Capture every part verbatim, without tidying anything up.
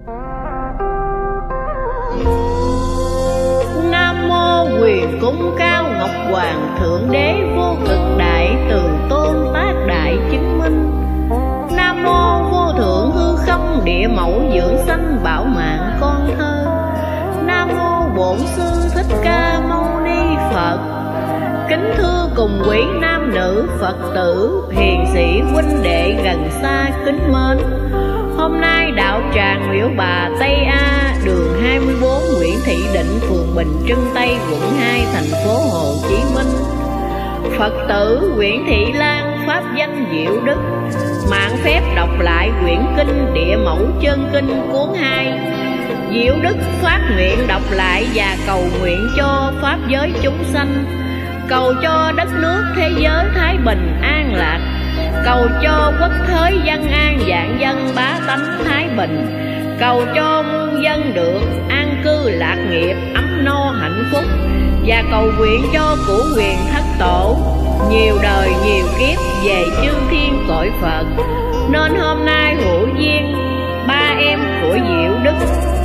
Nam mô quyền cúng cao ngọc hoàng thượng đế vô cực đại từ tôn tác đại chứng minh. Nam mô vô thượng hư không địa mẫu dưỡng sanh bảo mạng con thơ. Nam mô bổn sư thích ca mâu ni Phật. Kính thưa cùng quý nam nữ Phật tử, hiền sĩ huynh đệ gần xa kính mến. Hôm nay đạo tràng Miễu Bà Tây A, đường hai mươi bốn Nguyễn Thị Định, phường Bình Trưng Tây, quận hai, thành phố Hồ Chí Minh. Phật tử Nguyễn Thị Lan pháp danh Diệu Đức mạn phép đọc lại quyển kinh Địa Mẫu Chân Kinh cuốn hai. Diệu Đức phát nguyện đọc lại và cầu nguyện cho pháp giới chúng sanh, cầu cho đất nước thế giới thái bình an lạc, cầu cho quốc thế dân an vạn dân bá tánh thái bình, cầu cho muôn dân được an cư lạc nghiệp ấm no hạnh phúc, và cầu nguyện cho cửu quyền thất tổ nhiều đời nhiều kiếp về chư thiên cõi Phật. Nên hôm nay hữu duyên ba em của Diệu Đức,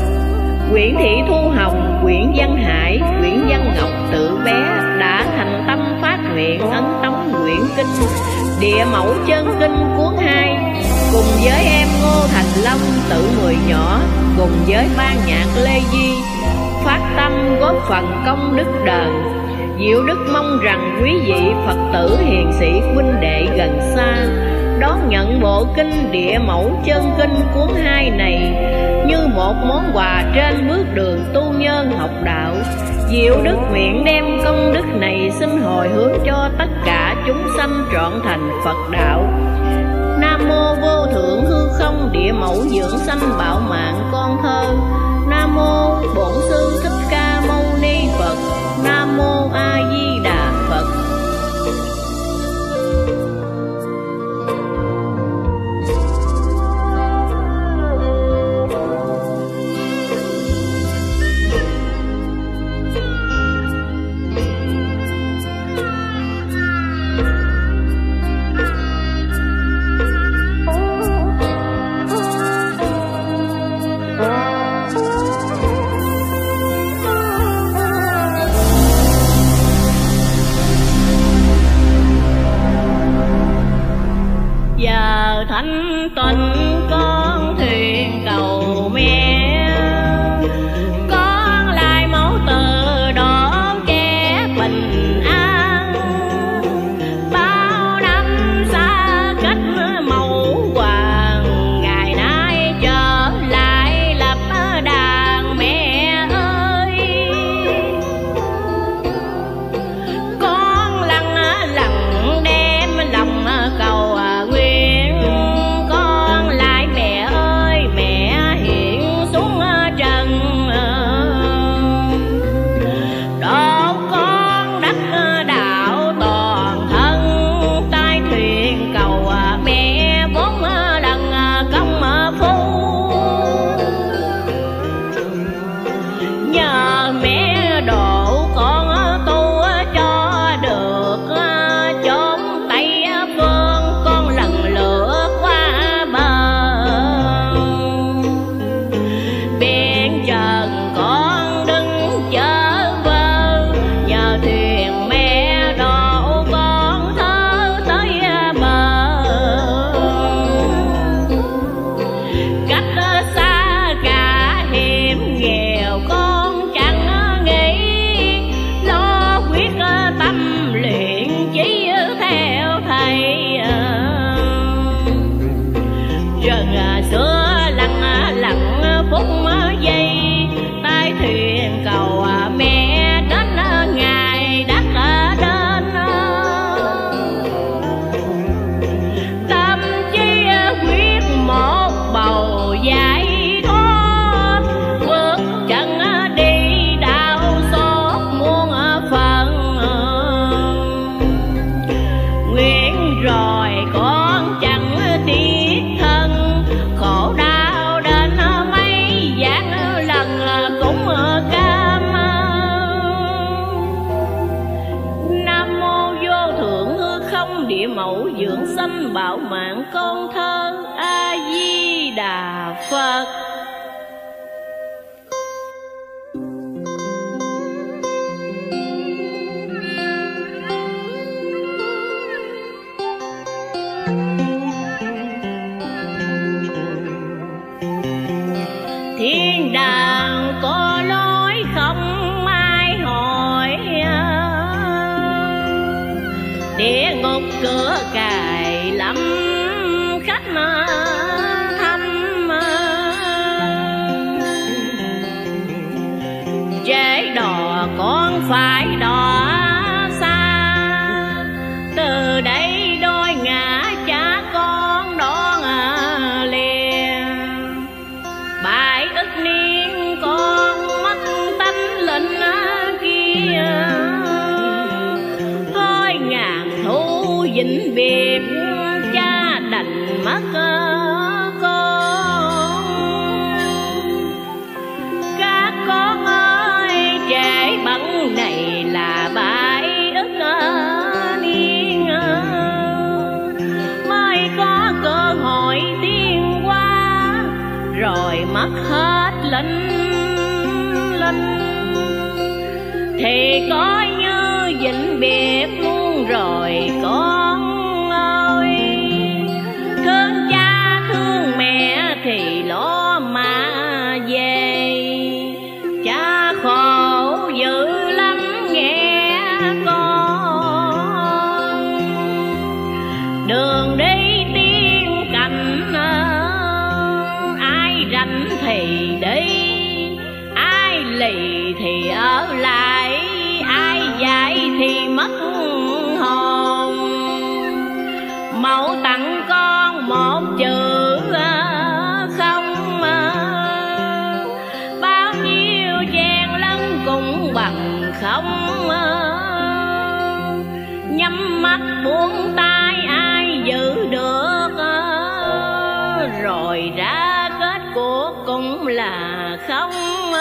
Nguyễn Thị Thu Hồng, Nguyễn Văn Hải, Nguyễn Văn Ngọc tự bé đã thành tâm phát nguyện ấn tống quyển kinh Địa Mẫu Chân Kinh cuốn hai, cùng với em Ngô Thành Long tự mười nhỏ, cùng với ban nhạc Lê Di phát tâm góp phần công đức đền. Diệu Đức mong rằng quý vị Phật tử hiền sĩ huynh đệ gần xa đón nhận bộ kinh Địa Mẫu Chân Kinh cuốn hai này như một món quà trên bước đường tu nhân học đạo. Diệu Đức nguyện đem công đức này xin hồi hướng cho tất cả chúng sanh trọn thành Phật đạo. Nam mô vô thượng hư không địa mẫu dưỡng sanh bảo mạng con thơ. Nam mô bổn sư thích ca mâu ni Phật. Nam mô A Di Đà Phật. Giờ thanh tuần con thuyền cầu mẹ, con lại máu từ đón che bình an. Bao năm xa cách mẫu hoàng, ngày nay trở lại lập đàn mẹ ơi. Con lặng lặng đem lòng cầu địa mẫu dưỡng sanh bảo mạng con thơ. A Di Đà Phật. trễ đò con phải đò xa. Từ đây đôi ngã cha con đón liền. Bảy ức niên con mất tánh linh kia. Thôi ngàn thu vĩnh biệt cha đành mất con. Các con ơi trễ bận này là bảy ức niên mới có cơ hội tiến qua, rồi mất hết linh linh thì coi như vĩnh biệt luôn rồi con ơi. Thương cha thương mẹ thì lo mà về, cha khổ dữ lắm nghe con. Đường đi tiên cảnh ai rảnh thì đi, ai lì thì ở lại, ai dạy thì mất hồn. Mẫu tặng con một chữ không, bao nhiêu chen lẫn cũng bằng không. Nhắm mắt buông tay ai giữ được, rồi ra kết cuộc cũng là không.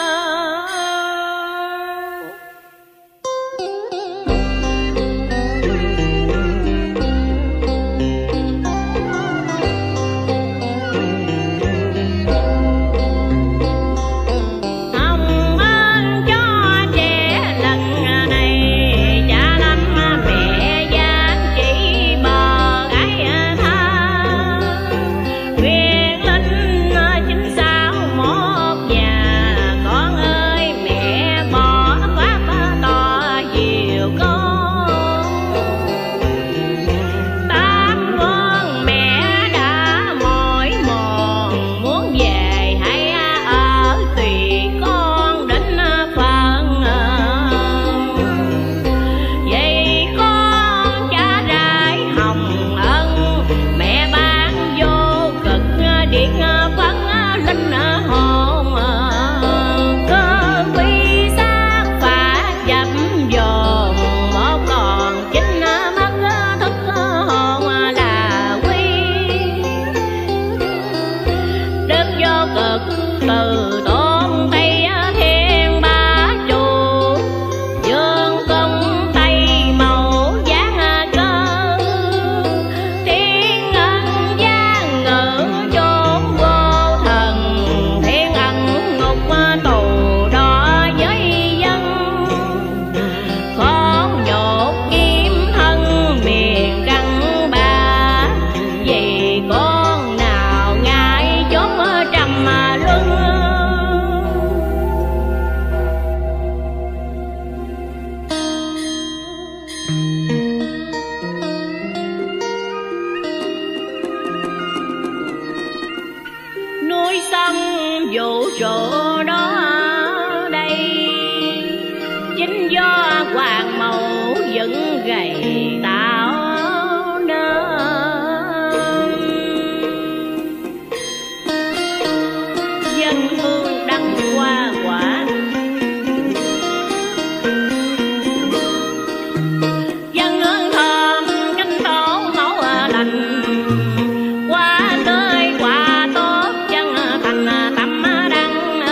Từ tôn Tây Thiên Ba Trụ, dương công Tây màu giáng cơ, thiên ân giang ngự chốn vô thần, thiên ân ngục tù đó với dân. Khốn nhột kiếm thân miền căn ba, vì con nào ngại chốn trầm luân. Núi sông vũ trụ đó đây, chính do hoàng mẫu dựng gầy tạo nên. Dân hương đăng hoa quả, dân hương thơm cánh tổ mẫu lành. Qua tươi quả tốt chân thành tâm đăng,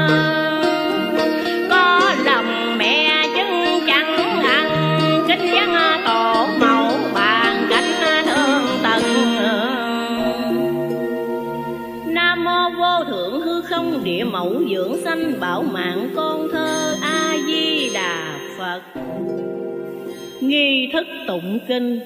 có lòng mẹ chứng chẳng ăn, kính dân tổ mẫu bàn cánh thương tận. Nam mô vô thượng hư không địa mẫu dưỡng sanh bảo mạng con thơ A Di Đà Phật. Nghi thức tụng kinh.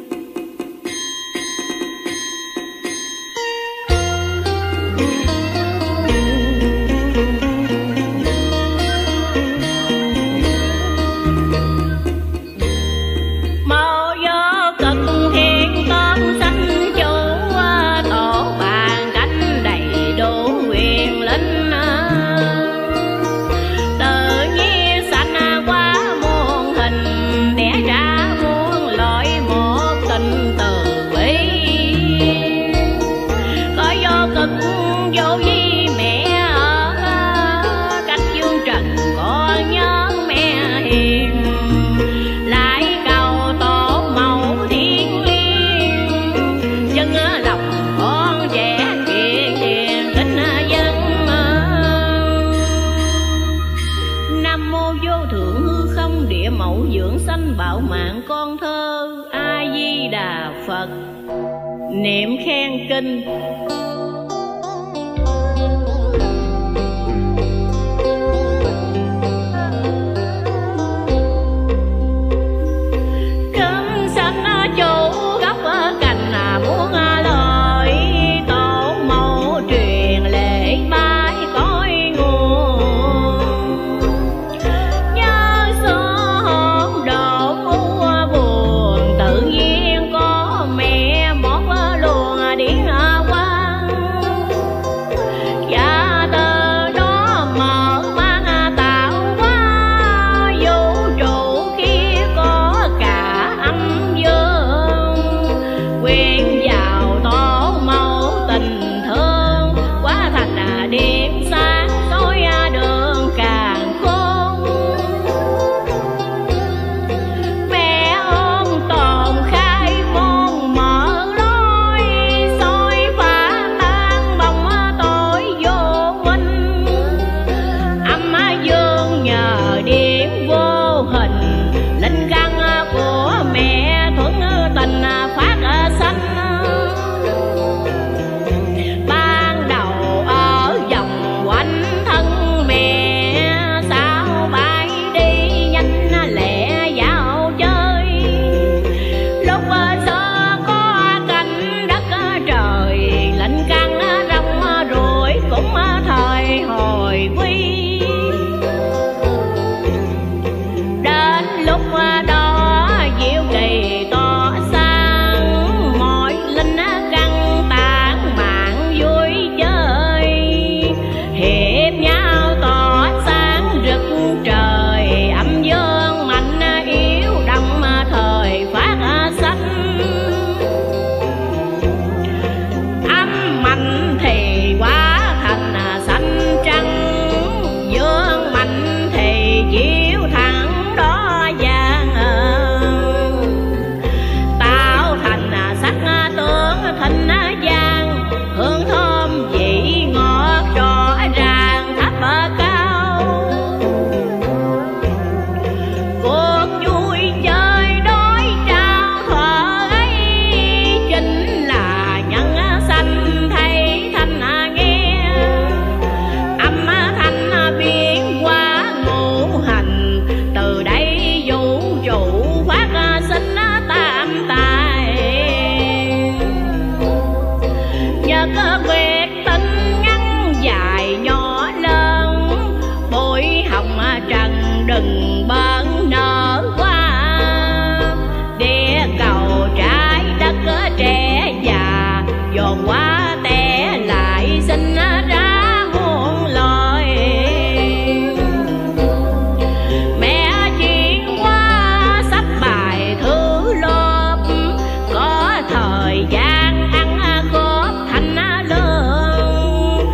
Màu vô cực thiên tôn sanh chủ, tổ bàn cánh đầy đủ quyền linh. Tự nhiên mẫu dưỡng sanh bảo mạng con thơ. A Di Đà Phật niệm khen kinh.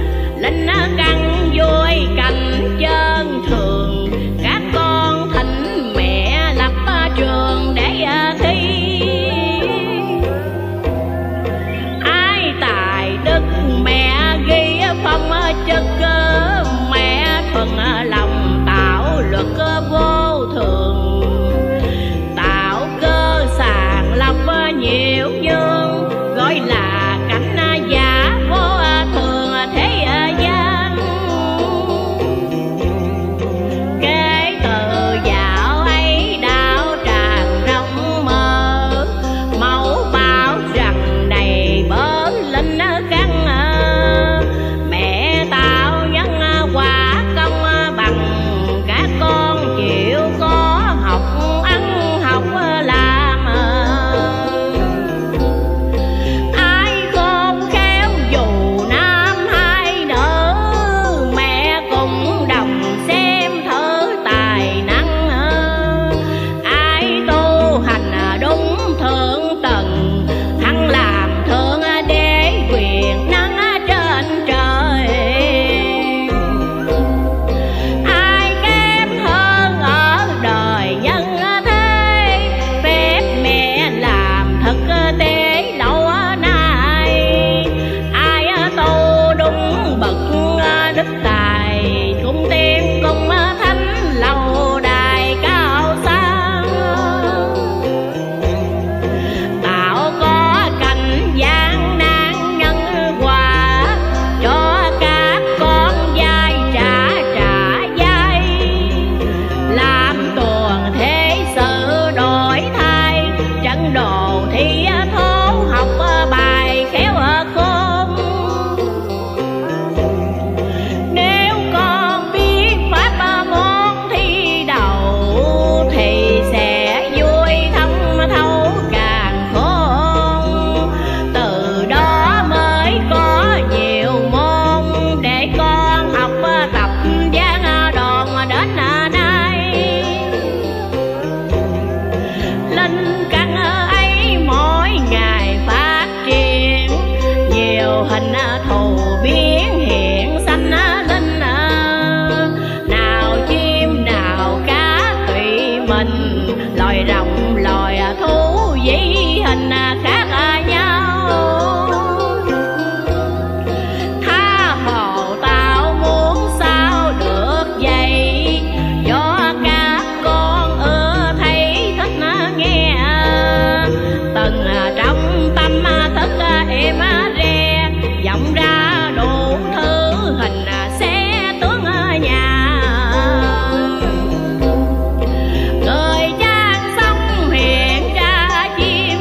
Canh vui cành chân thường các con thỉnh vị hình khác nhau. Tha hồ tao muốn sao được vậy, cho các con ưa thấy thích nghe. Từng trong tâm thức em re vọng ra đủ thứ hình xe tướng nhà. Người trang sông hiện ra chim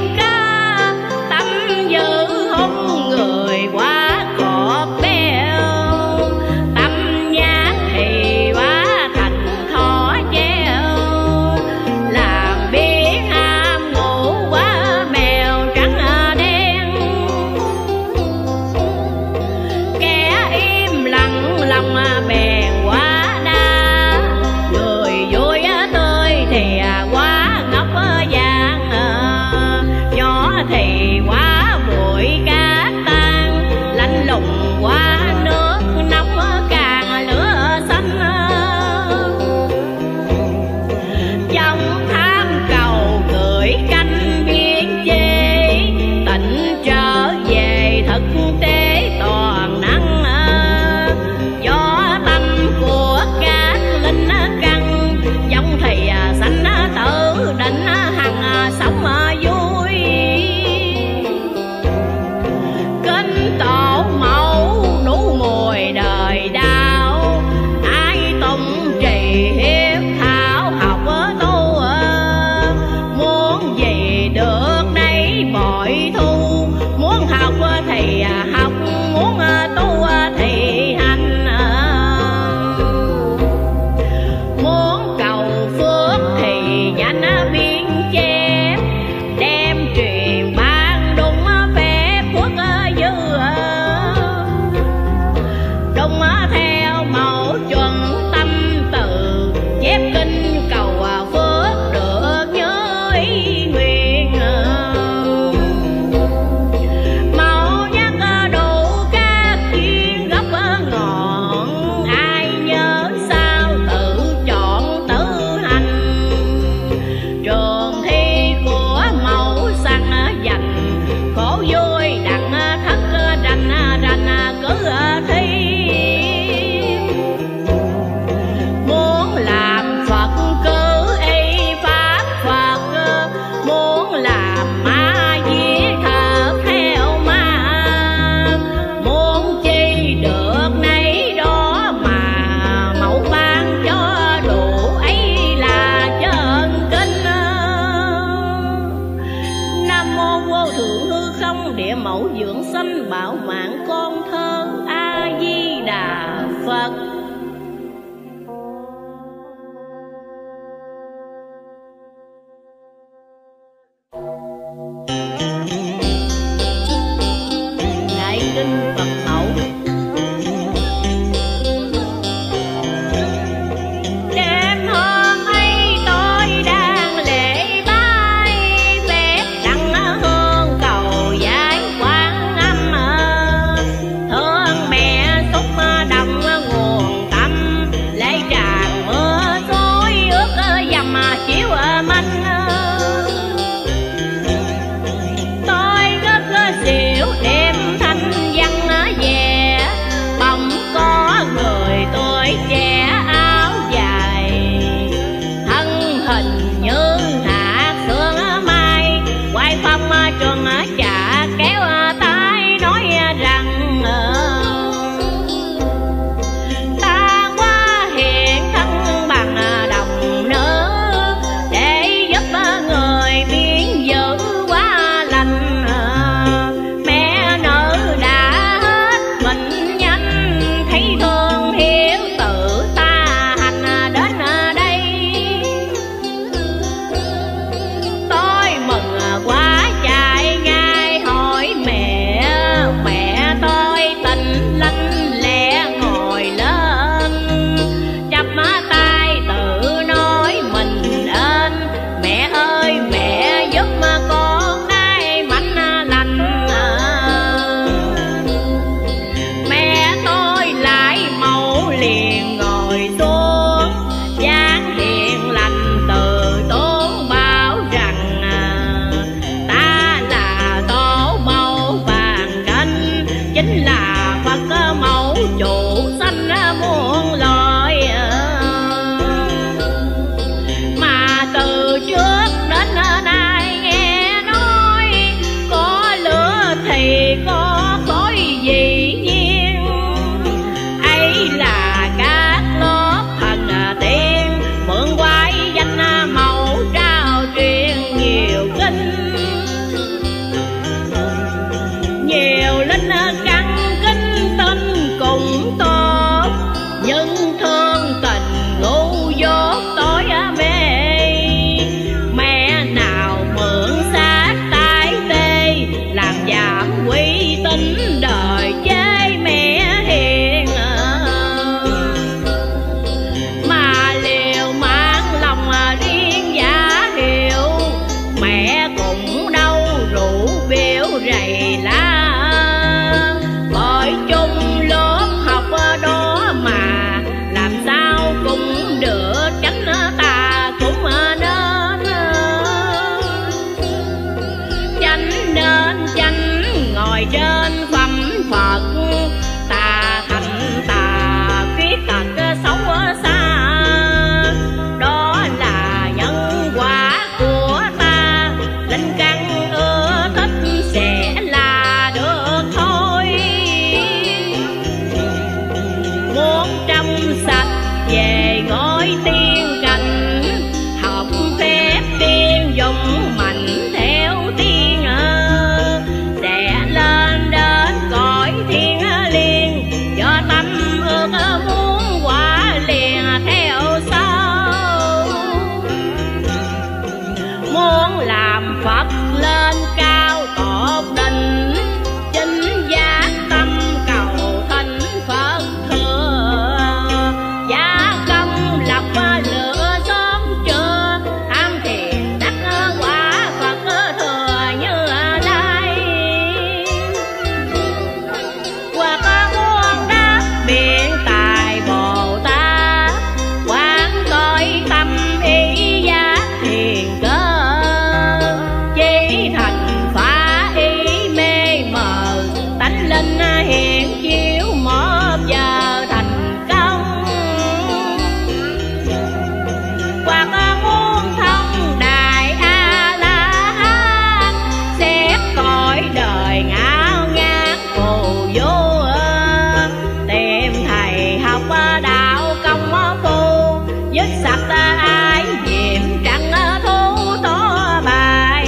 sạch ai diệm trăng thu to bài.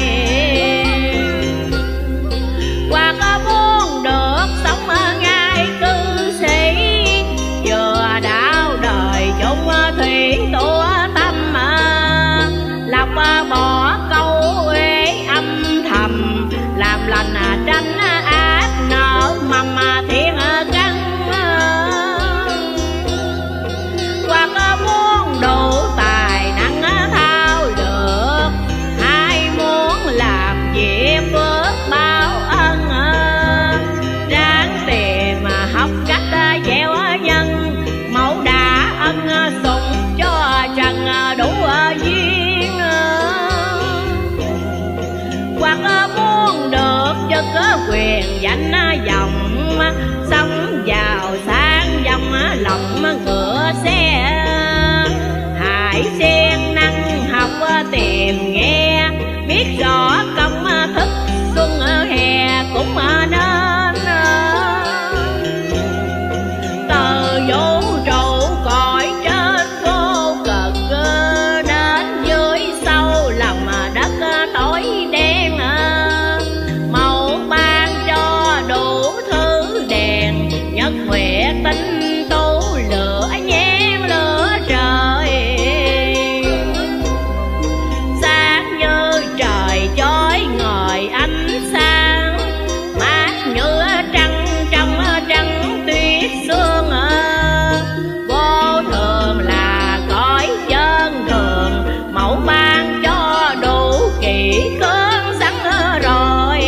Hoặc muốn được sống ngay cư sĩ, vừa đạo đời chung thủy tu tâm, lọc bỏ câu uế âm thầm, làm lành tránh ác nợ mầm thiên căn. Hoặc muốn đủ tài năng thao được, hay muốn làm việc phước báo ân, ráng tìm học cách gieo nhân, mẫu đã ân sủng cho trần đủ duyên. Hoặc muốn được chức quyền danh vọng, sống giàu sang dòng lòng ngựa xe, hãy siêng năng học tìm nghe, biết rõ công thức xuân hè cũng nên. Từ vũ trụ cõi trên vô cực, đến dưới sâu lòng đất tối đen, màu ban cho đủ thứ đèn, nhất huệ tinh tu lửa nhém lửa trời. Sáng như trời chói ngời ánh sáng, mát như trăng trong trăng tuyết sương. Vô thường là cõi chân thường, mẫu ban cho đủ kỹ cơn sẵn rồi.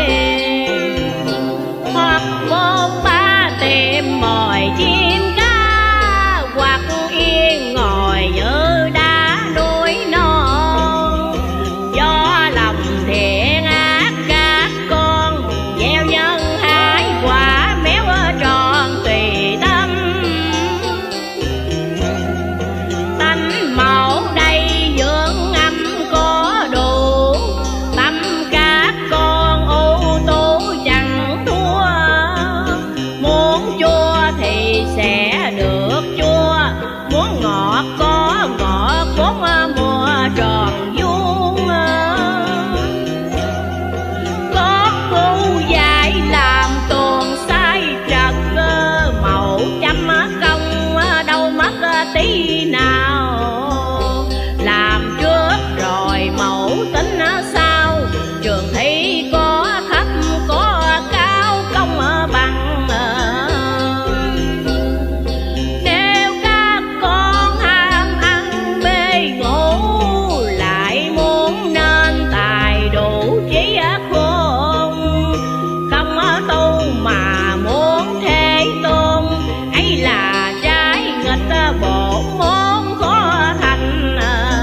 Hoặc bốn ba tìm mồi chim cá, hoặc yên ngồi như đá núi non. Do lòng thiện ác các con, gieo nhân hái quả méo tròn tùy tâm. Tánh mẫu đây dưỡng âm có đủ, tâm các con ưu tú chẳng thua. Muốn chua thì sẽ được chua, muốn ngọt có ngọt bốn mùa tròn vuông. Có ngu dại làm tuồng sai trật, mẫu chăm công đâu mất tí nào. Làm trước rồi mẫu tính sau, trường thi có thấp có cao công bằng. Nếu các con ham ăn bê ngủ, lại muốn nên tài đủ trí khôn, không tu mà muốn thế tôn, ấy là trái nghịch bổn môn khó thành.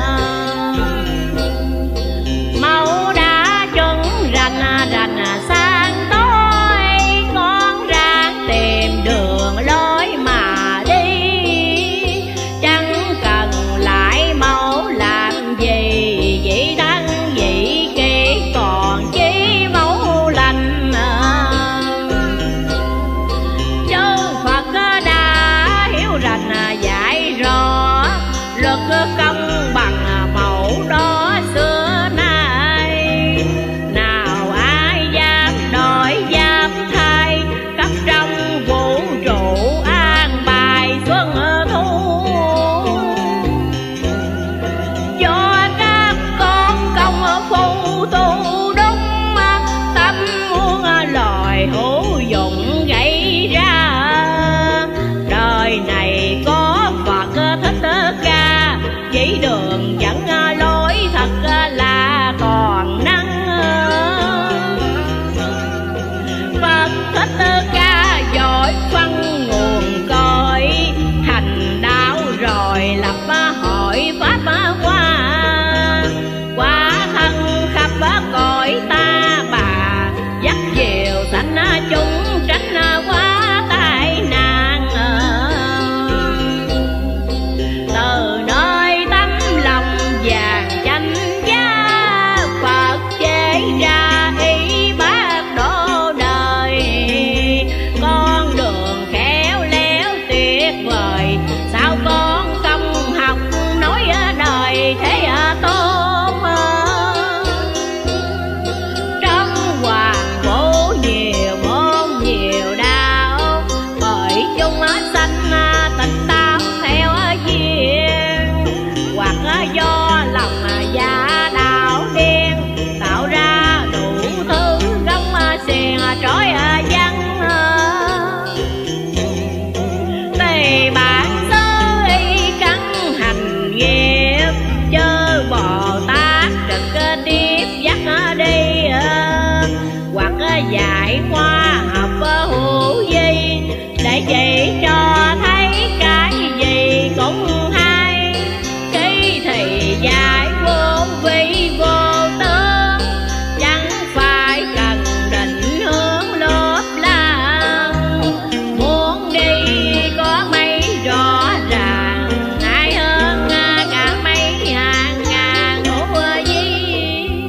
Mẫu đã chuẩn rành rành sang tối, con ráng tìm đường lối mà đi. Chẳng cần lại mẫu làm gì, vị đăng vị kỳ còn chi mẫu lành. Chư Phật đã hiểu rành dạy rõ, luật công bằng mẫu đó xưa nay. Nào ai dám đổi dám thay, khắp trong vũ trụ an bài xuân thu. Do các con công phu tu đúng, tâm muốn loài hữu dụng gây ra. Đời này có Phật Thích Ca, chỉ đường dẫn lối thật là còn năng. Phật Thích Ca giỏi phân nguồn cội, hành đạo rồi lập hội pháp qua. Quả thân khắp cõi ta bà, dắt dìu sanh chúng tránh quá tai nạn. Từ nơi tâm do lòng dạ đạo đen, tạo ra đủ thứ gông xiềng trói dân. Tây bản sơ y cắn hành nghiệp, chớ Bồ Tát trực tiếp dắt đi, hoặc dạy khoa học hữu vi để chỉ cho thấy cái gì cũng hay. Khi thì dạy vô vi vô tướng, chẳng phải cần định hướng lớp lang. Muốn đi có mấy rõ ràng, ai hơn cả mấy hàng ngàn ngũ di.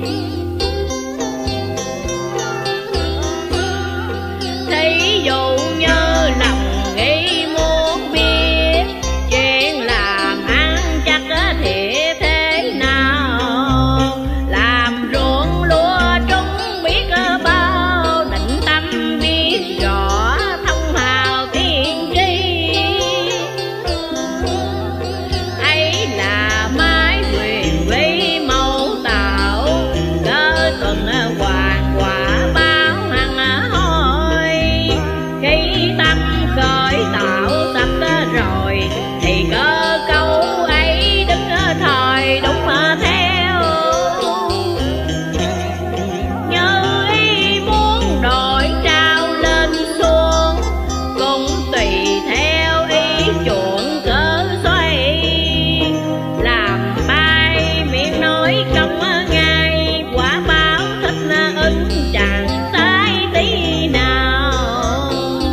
Thí dụ như lòng nghĩ muốn biết chuyện làm ăn chắc thì thế nào, làm ruộng lúa trúng biết bao, định tâm biết rõ thông hào tiên tri. Ấy là mái quyền quý mẫu tạo, cơ tuần hoàng quả báo hằng hoi. Khi tâm khởi tạo sập rồi, thì cơ cấu ấy đứng thời đúng theo. Như ý muốn đổi trao lên xuống, cũng tùy theo ý chuộng cớ xoay. Làm bay miệng nói công ngay, quả báo thích ứng chẳng sai tí nào.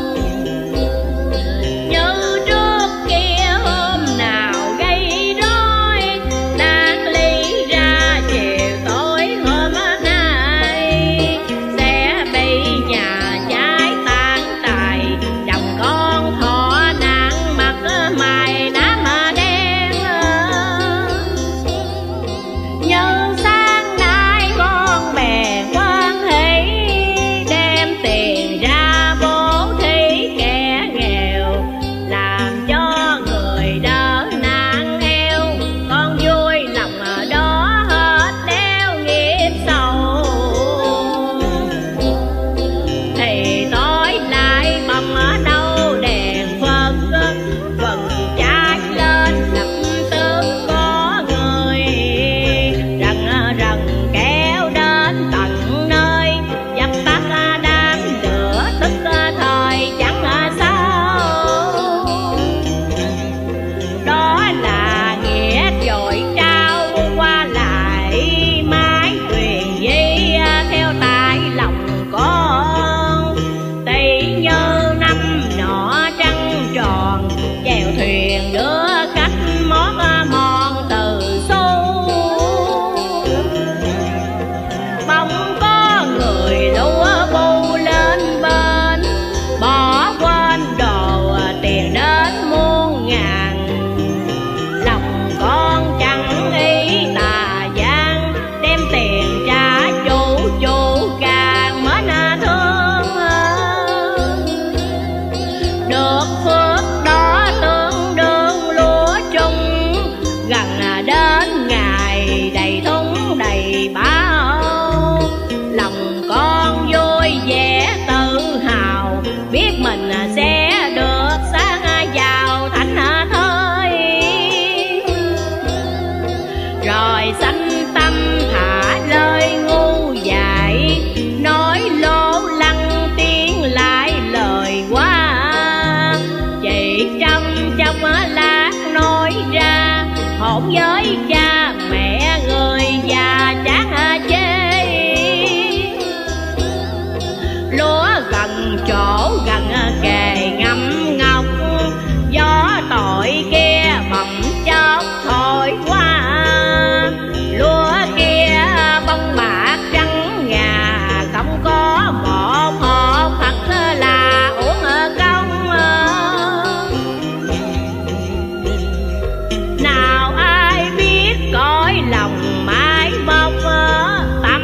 Như trước kia hôm nào gây rối, đáng lý ra chiều tối hôm nay sẽ bị nhà trái tan tài, chồng con thọ nạn mặt mày đám đen. Như sáng nay con bè quan hệ, đem tiền ra bố thí kẻ nghèo, làm cho người đỡ nạn eo. Con vui lòng ở đó hết đeo nghiệp sầu, thì tối lại bầm ở đâu đèn Phật, phần trái lên lập tức có người rần rần kéo đến tận nơi, dập tắt đám lửa tức thời chẳng sao. Đó là nghĩa dội trao qua lại, mái quyền di theo tại lòng con. Tỷ như năm nọ trăng tròn, chèo thuyền đưa khách mót mòn từ xu. Bỗng có người lúa bu lên bên, bỏ quên đồ tiền đến muôn ngàn. Lòng con chẳng ý tà gian, đem tiền trả chủ, chủ càng mến thương. Được phước đó tương đương lúa chung, gần đến ngày đầy thúng đầy bao. Lòng con vui vẻ tự hào, biết mình sẽ được sáng giàu thành thơi. Rồi sanh tâm thả lời ngu dại, nói lố lăng tiếng lại lời quá. Chỉ trong trong lát nói ra, hỗn với cha mẹ người già chán chê. Lúa gần chỗ gần kề ngâm ngọc, gió tội kia bầm chốc thổi qua. Lúa kia bông bạc trắng ngà, không có một hột thật là uổng công. Nào ai biết cõi lòng mãi mọc,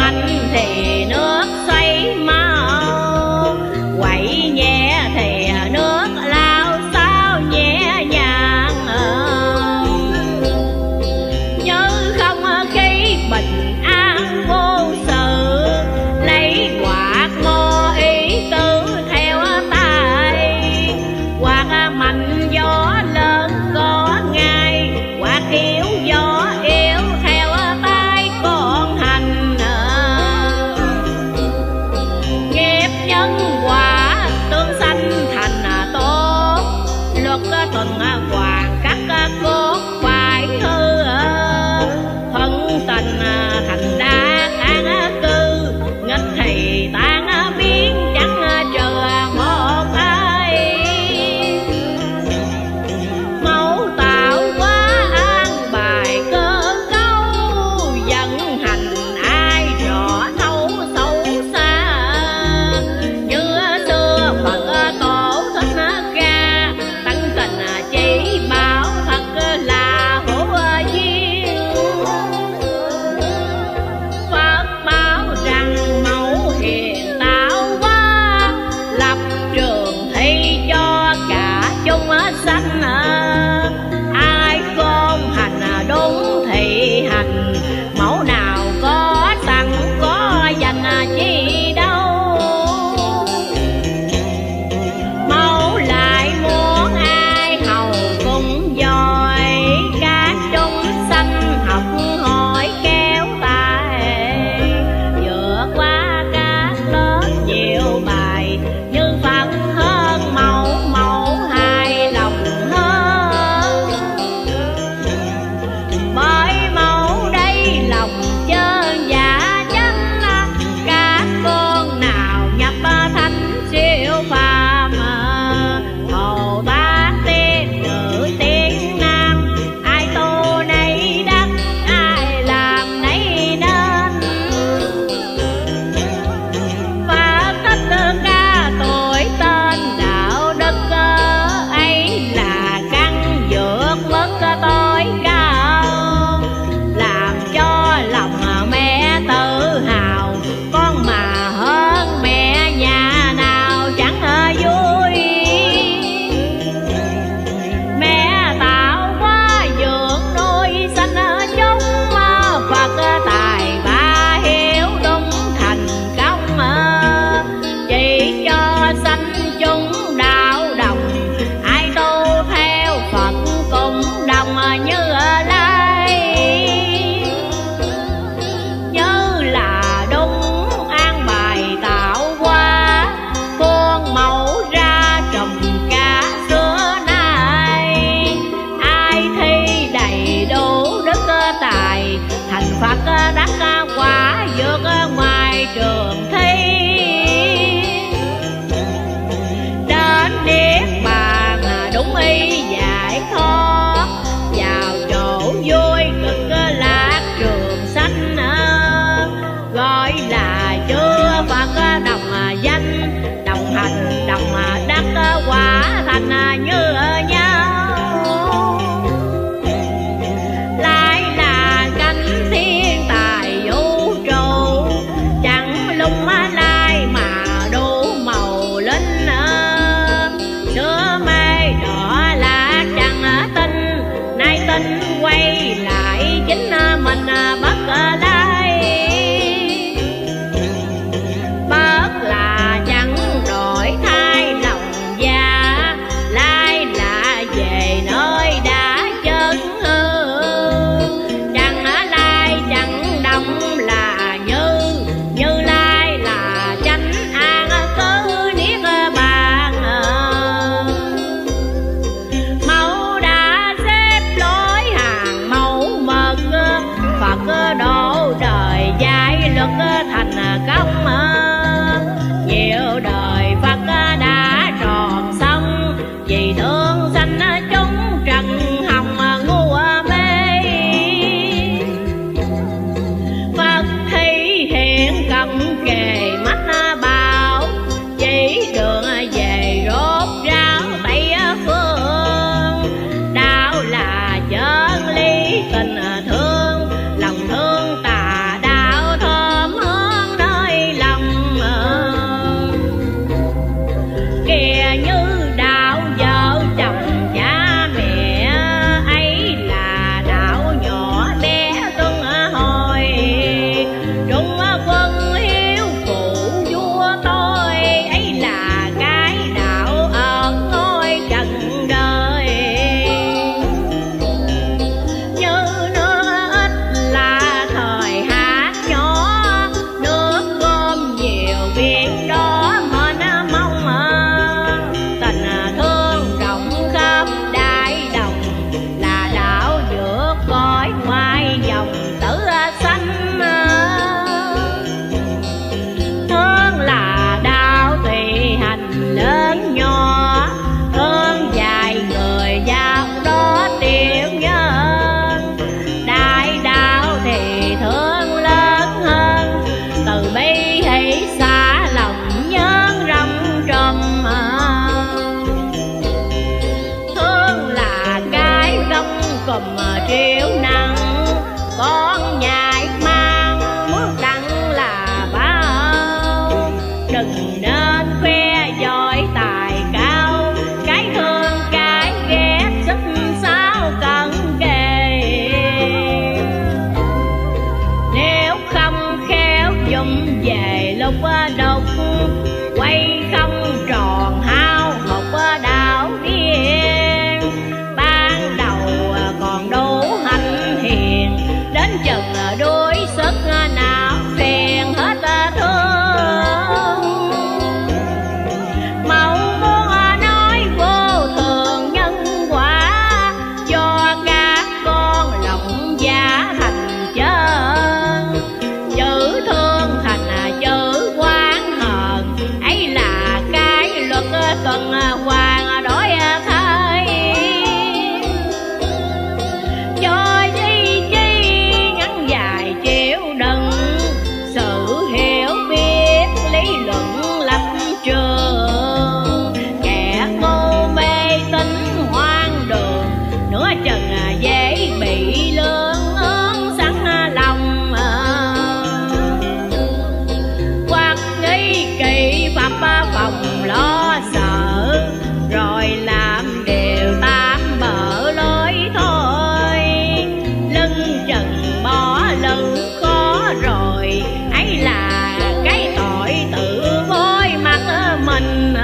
mạnh thì nước xoay mau, quậy nhẹ thì nước lao sao nhẹ nhàng. Như không khí bình an vô sự, lấy quạt mô ý tứ theo tay, quạt mạnh gió lớn có ngay, quạt yếu gió yếu theo tay con hành. Nghiệp nhân quả tương sanh thành tốt, luật tuần hoàn các cốt phải hư, thuận tình thành đạt an cư, nghịch thì tan biến chẳng trừ một ai. Mẫu tạo quá an bài cơ cấu, vận hành ai rõ thấu sâu xa. Như xưa Phật tổ thích ca, tận tình chỉ bảo thật là hữu duyên. Phật bảo rằng mẫu hiền tạo hóa, lập trường thi cho cả chúng sanh. Ai khôn hành đúng thì hành, mẫu nào có sẵn có dành chi đâu. Mẫu lại muốn ai hầu cũng giỏi, các chúng sanh học hỏi kéo tài, vượt qua các lớp nhiều bài, như Phật hơn mẫu, mẫu hài lòng hơn. Bởi mẫu đây lòng chân giả chánh, các con nào nhập thánh siêu phàm. Bồ Tát tiên nữ tiên nam, ai tu nấy đắc, ai làm nấy nên. Phật Thích Ca tuổi tên đạo đức, ấy là căn vượt mức tối cao, làm cho lòng mẹ tự hào. Con mà hơn mẹ nhà nào chẳng vui. Mẹ tạo hóa dưỡng nuôi sanh chúng, Phật tài ba hiếu đúng thành công. Chỉ cho sanh chúng đạo đồng, ai tu theo Phật cũng đồng như lai. Như là đúng an bài tạo hóa, khuôn mẫu ra trùm cả xưa nay. Ai thi đầy đủ đức tài, thành Phật đắc quả vượt ngoài trường thi. Đến niết bàn đúng ý giải thoát, vào chỗ vui cực lạc trường sanh. Gọi là chưa Phật đồng danh, đồng hành đồng đắc quả thành như nhau. Lại là cánh thiên tài vũ trụ, chẳng lung lai mà đủ màu linh. Xưa mê đỏ là chẳng tin, nay tin quay lại chính mình bất lai. Bất là chẳng đổi thay lòng già, lai là về nơi đã chân hư. Chẳng lai chẳng động là như, như lai là chánh an cư niết bàn. Mẫu đã xếp lối hàng mẫu mực, Phật độ đời giải luật thành công. Nhiều đời Phật đã tròn xong, vì thương sanh chúng trần hồng ngu mê. Phật thi hiện cầm kề mắt bảo, chỉ đường về rốt ráo Tây phương. Đạo là chân lý tình thương, lòng thương tà đạo thơm hương. lục đục, quay không tròn hao hụt đạo điên. Ban đầu còn đủ hạnh hiền, đến chừng đuối sức não phiền hết thương. Mẫu muốn nói vô thường nhân quả, cho các con lòng giả thành chân. Chữ thương thành chữ oán hờn, ấy là cái luật tuần hoàn đổi thay. Cho chi chi ngắn dài chịu đựng, sự hiểu biết lý luận lập trường. Kẻ ngu mê tín hoang đường, nửa chừng dễ bị lương ơn sẵn lòng. Hoặc nghĩ kỳ pháp phòng lo sợ, rồi làm điều tam bợ lối thôi. Lưng chừng bỏ lưng khó rồi, ấy là cái tội tự vôi mặt mình.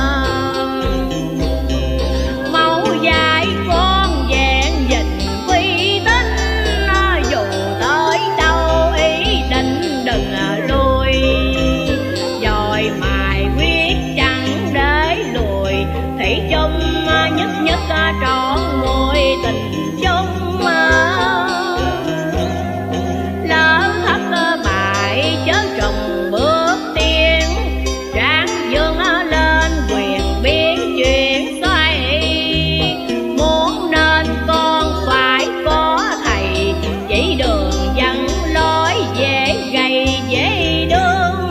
Máu dài con vẹn dình uy tín, dù tới đâu ý định đừng lui. Rồi mài quyết chẳng để lùi, thủy chung nhất nhất trọn mùi tình chung. Lỡ thất bại chớ trùng bước tiến, ráng dương lên quyền biến chuyển xoay. Muốn nên con phải có thầy, chỉ đường dẫn lối dễ gầy dễ đương.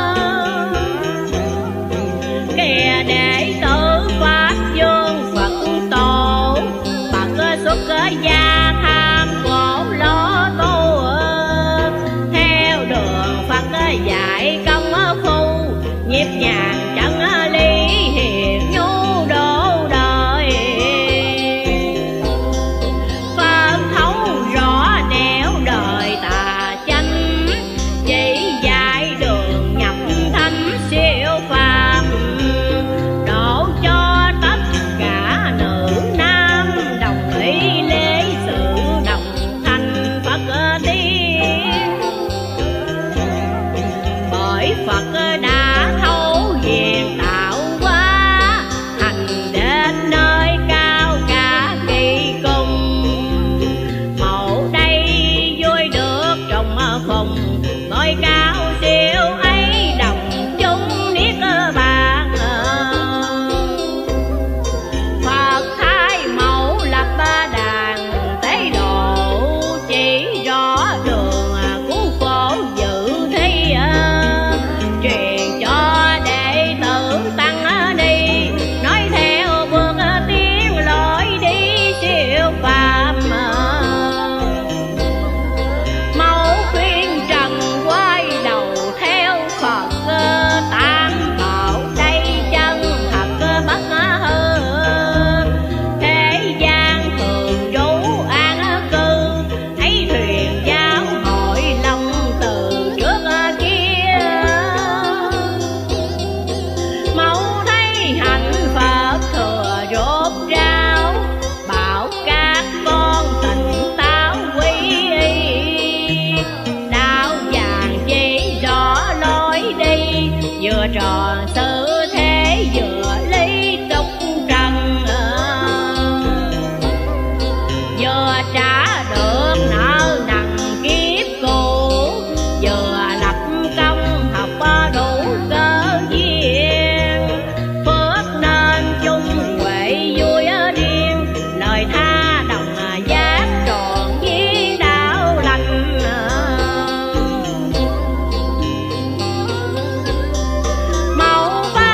Kìa đệ tử Pháp Dương Phật tổ, bậc xuất gia tham khổ lo tu. Theo đường Phật dạy công phu, nhịp nhàng chân lý hiền nhu độ đời. Phật thấu rõ nẻo đời tà chánh, chỉ dạy đường nhập thánh siêu phàm. Độ cho tất cả nữ nam, đồng ý lễ sự đồng thành Phật tiên. Bởi Phật đã thấu hiền tạo hóa, hành đến nơi cao cả kỳ cùng. Mẫu đây vui được trong phùng, ngôi cao siêu ấy đồng chung niết bàn. Phật thái mẫu lập đàn tế độ, chỉ rõ đường cứu khổ dự thi. Truyền cho đệ tử tăng đi, nói theo bước tiến lối đi siêu phàm. Mẫu khuyên trần quay đầu theo Phật, tam bảo đây chân thật bất hư. Thế gian thường trú an cư, thấy thuyền giáo hội lòng từ trước kia. Mẫu thấy hạnh Phật thừa rốt ráo, bảo các con tỉnh táo quý y. Đạo vàng chỉ rõ lối đi, vừa tròn sự thế vừa lý tục trần. Vừa trả được nợ nần kiếp cũ, vừa lập công học đủ cơ duyên. Phước nên chung huệ vui điên, lời tha đồng giác trọn viên đạo lành. Mẫu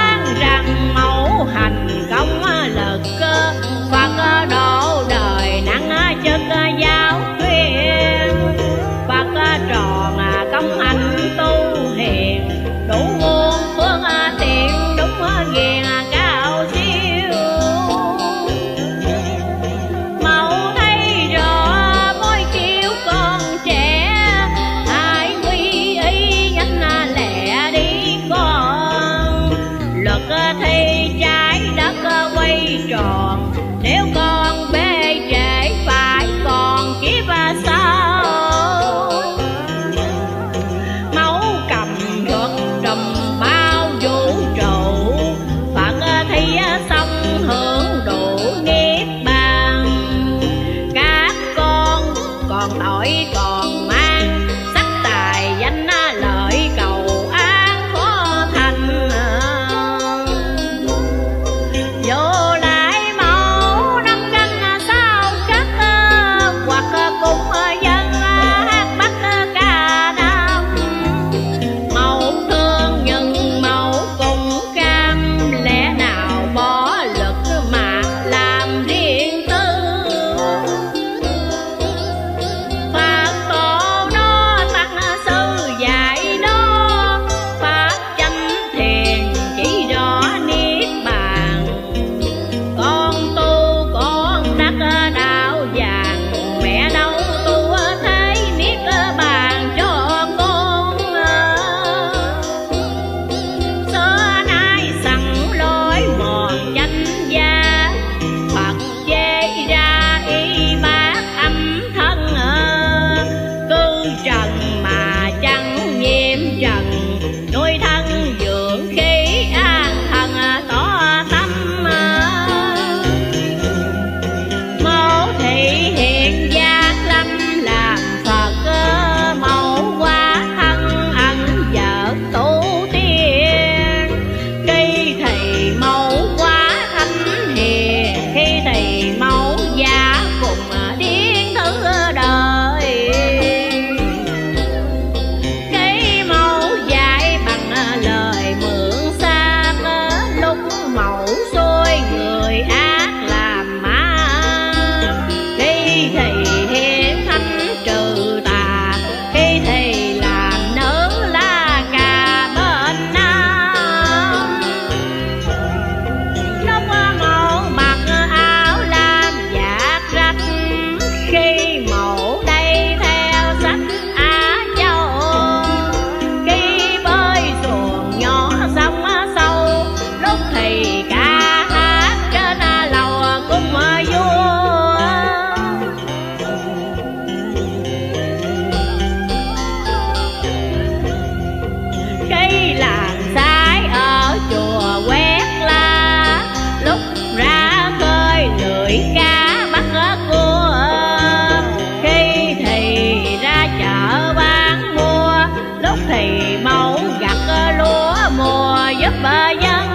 bà dân.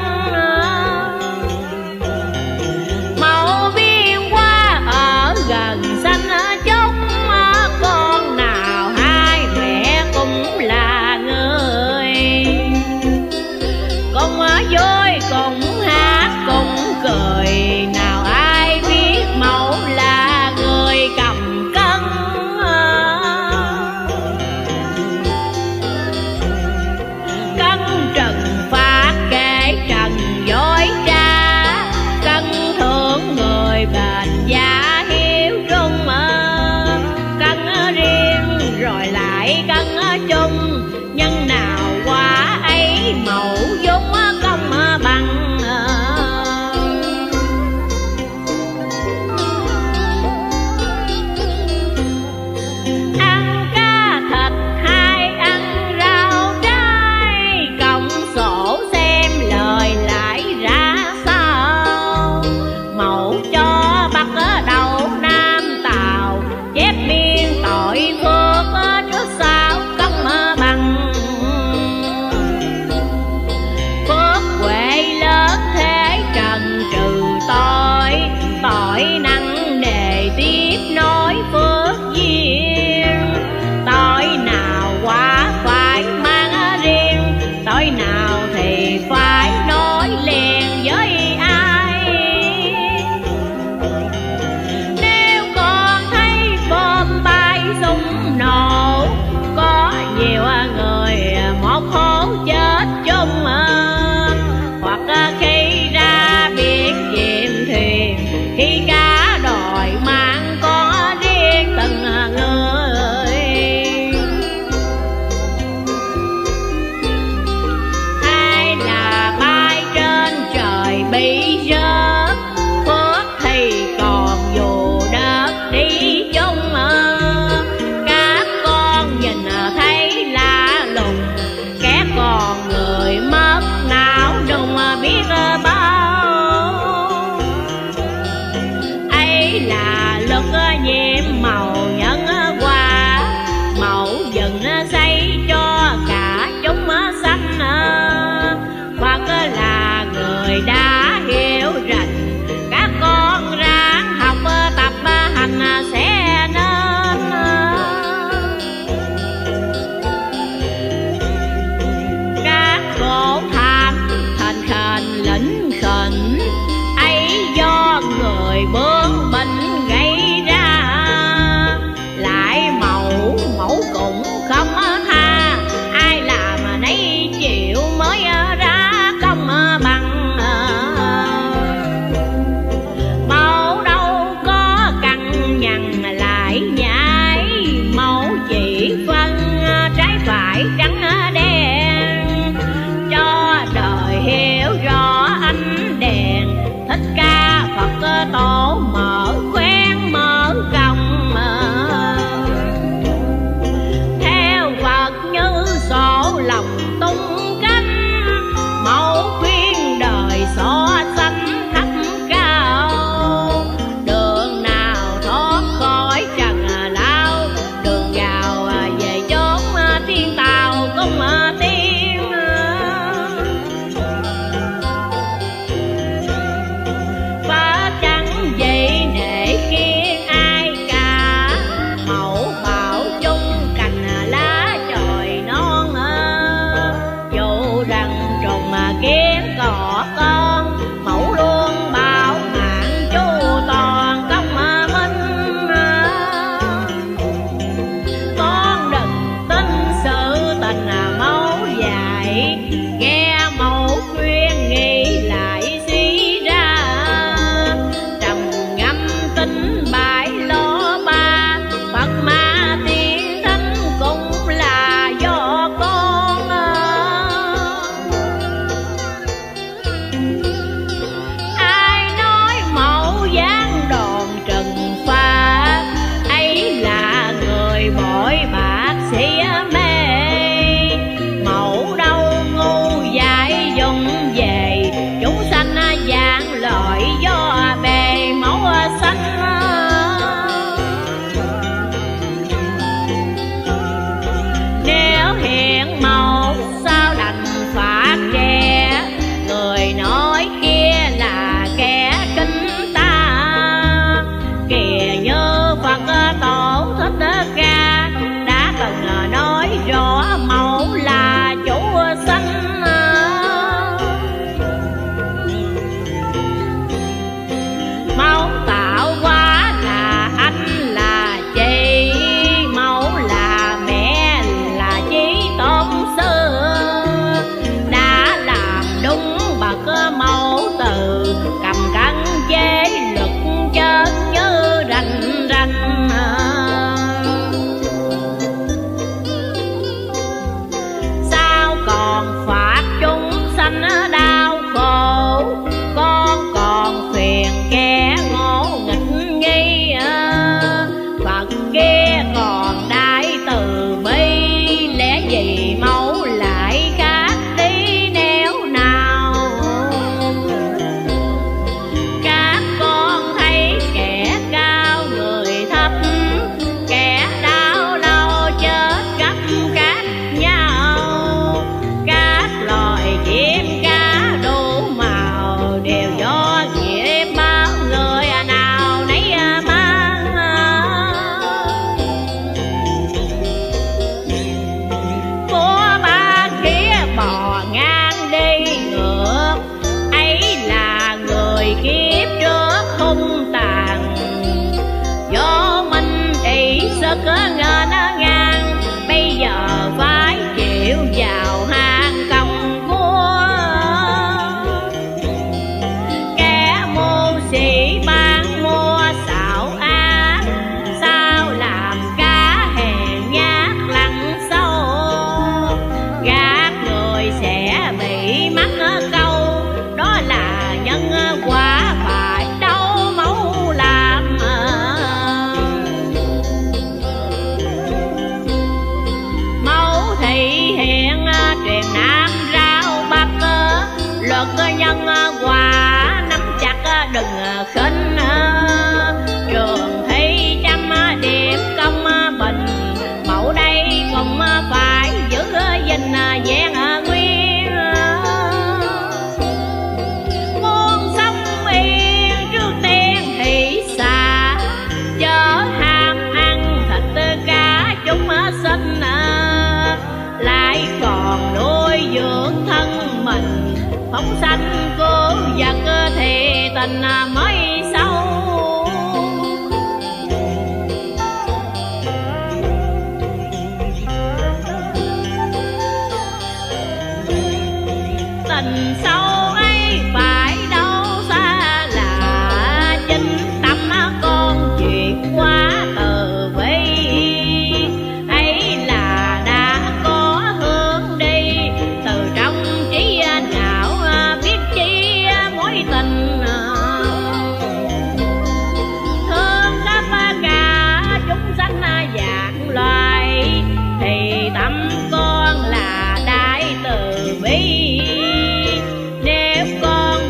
Mẫu viên qua ở gần xanh chốc, con nào hai mẹ cũng là người. Cùng vui cùng hát cùng cười, nào ai biết mẫu là người cầm cân. Cân trần phát kể nhân quả nắm chặt đừng khinh. Trường thi trăm điểm công bình, mẫu đây cũng phải giữ gìn vẹn nguyên. Muốn sống yên trước tiên thì xa, chớ ham ăn thịt cá chúng sinh, lại còn nuôi dưỡng thân mình. Phóng sanh cứu vật thì tình mới sâu. Tình sâu ấy phải đâu xa lạ, chính tâm con chuyện quá từ bi. Ấy là đã có hướng đi từ trong trí não, biết chi mối tình. Thương khắp cả chúng sanh dạng loài, thì tâm con là đại từ bi. Nếu con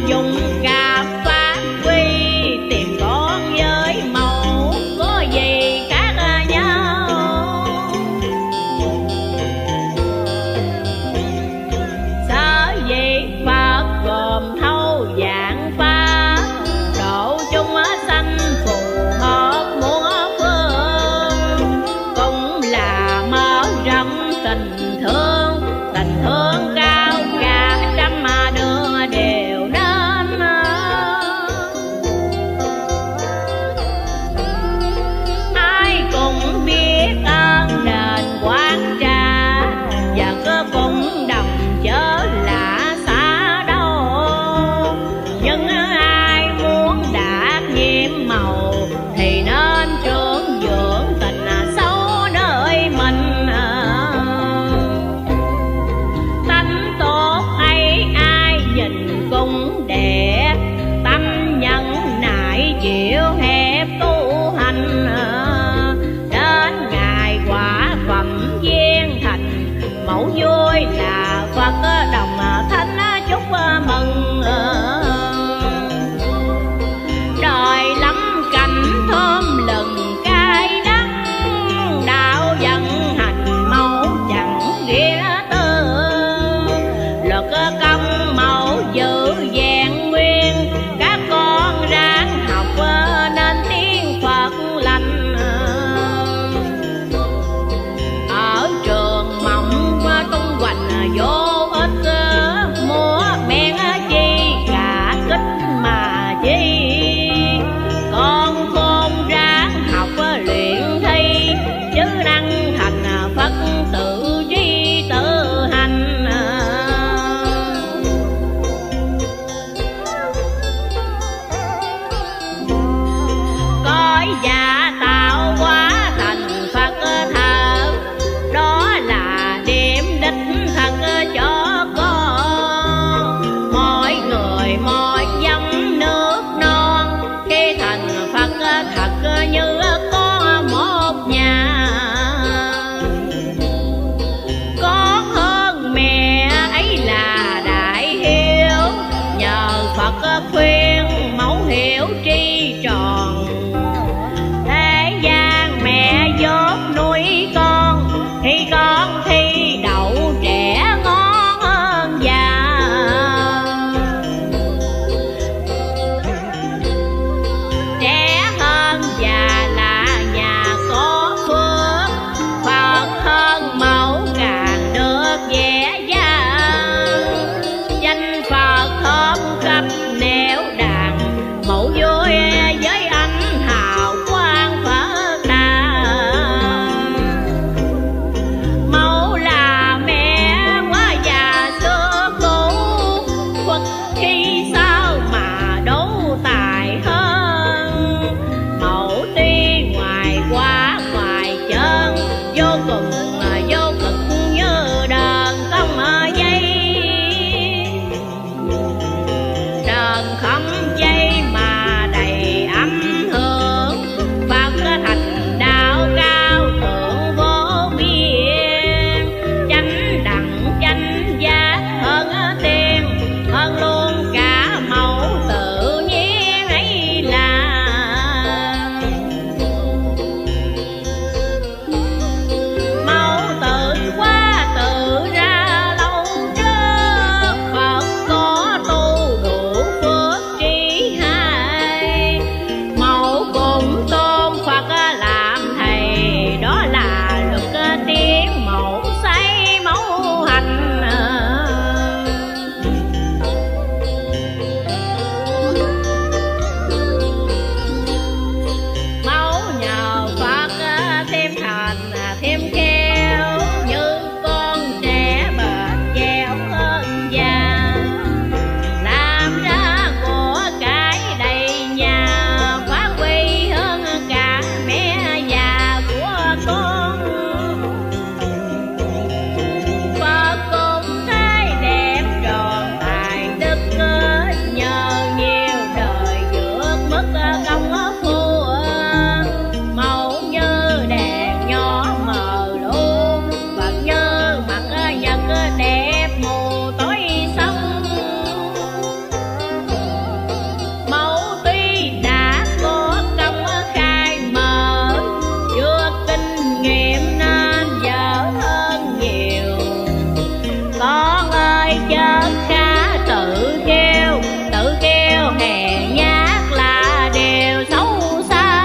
ơi chớ khá tự kêu, tự kêu hèn nhát là điều xấu xa.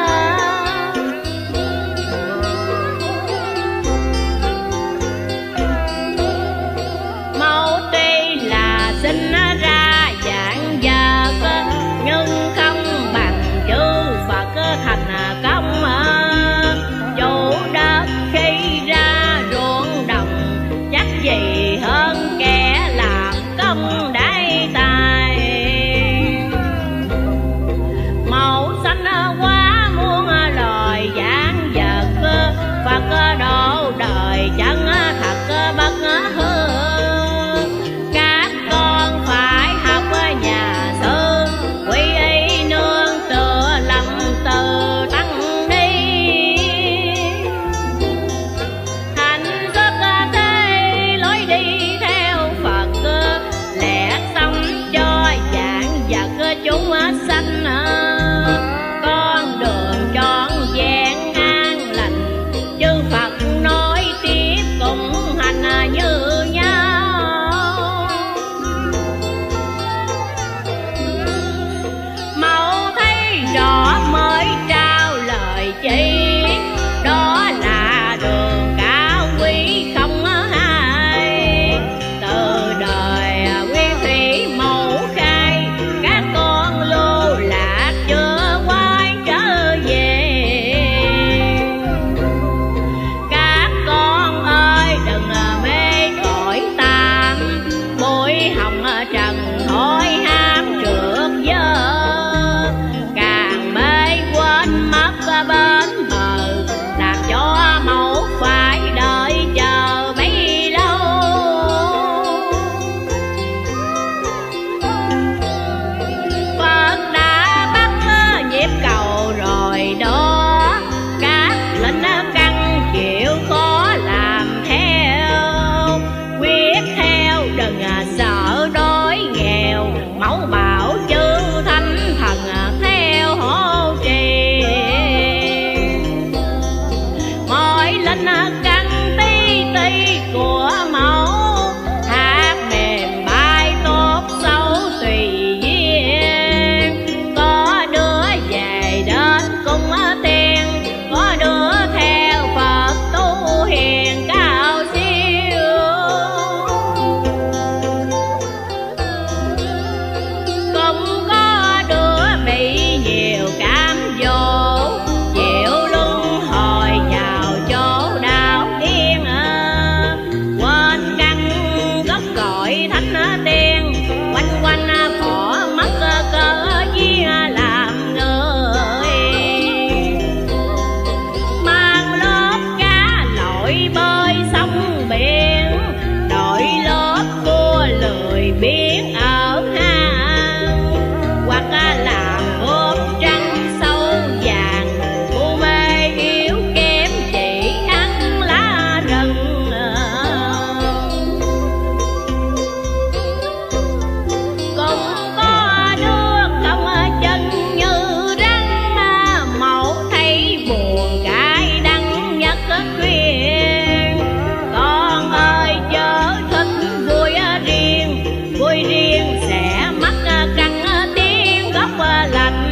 Mẫu tuy là sinh ra dạng vật nhưng không bằng chư Phật thành công. Chủ đất khi ra ruộng đồng chắc gì hơn kẻ làm công đại tài. Màu xanh quá muôn loài dạng vật, Phật độ đời chẳng thật bất hư. Các con phải học nhà sư, quy y nương tựa lâm từ tăng đi. Thành xuất thế lối đi theo Phật, lẽ sống cho dạng vật chúng sanh. Con đường trọn vẹn an lành, chư Phật nói tiếp cùng hành như nhau. Mẫu thấy rõ mới trao lời chỉ, đó là đường cao quý không hai. Từ đời nguyên thủy mẫu khai, các con lưu lạc chưa quay trở về. Các con ơi đừng mê cõi tam, bụi hồng trần thôi ham trượt dơ. Càng mê quên mất bên bờ, làm cho mẫu phải đợi chờ bấy lâu. Phật đã bắt nhịp cầu rồi đó, các linh căn chịu khó làm theo. Quyết theo đừng sợ đói nghèo, mẫu bảo chư thánh thần theo hỗ trì. Mỗi linh căn tí tí của mẫu, hạt mềm bay tốt xấu tùy duyên. Có đứa về đến cung tiên, có đứa theo Phật tu hiền cao siêu. Cũng có đứa bị nhiều cám dỗ, chịu luân hồi vào chỗ đau điên. Quên căn gốc cội thánh tiên, quanh quanh bỏ mất cơ duyên làm người. Mang lớp cá lội bơi sông biển, đội lớp cua lười biếng ở hang. Hoặc làm ốp trăng sâu vàng, u mê yếu kém chỉ ăn lá rừng. Cũng có đứa không chân như rắn, mẫu thấy buồn cái đắng nhất khuyên. Con ơi chớ thích vui riêng, vui riêng sẽ mắc căn tiếng gốc lành.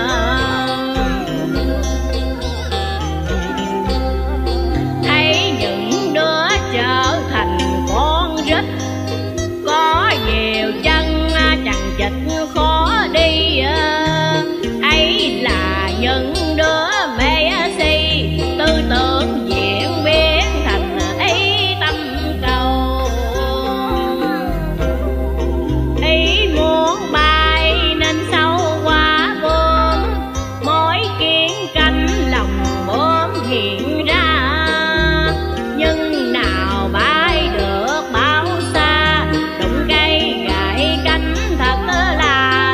Thấy những đứa trở thành con rít, có nhiều chân chằng chịt khó đi. Ấy là những đứa mê si, tư tưởng diễn biến thành ý tâm cầu. Ý muốn bay nên sâu quá bướm, mỗi kiến cánh lòng bướm hiện ra. Nhưng nào bay được bao xa, đụng cây gãy cánh thật là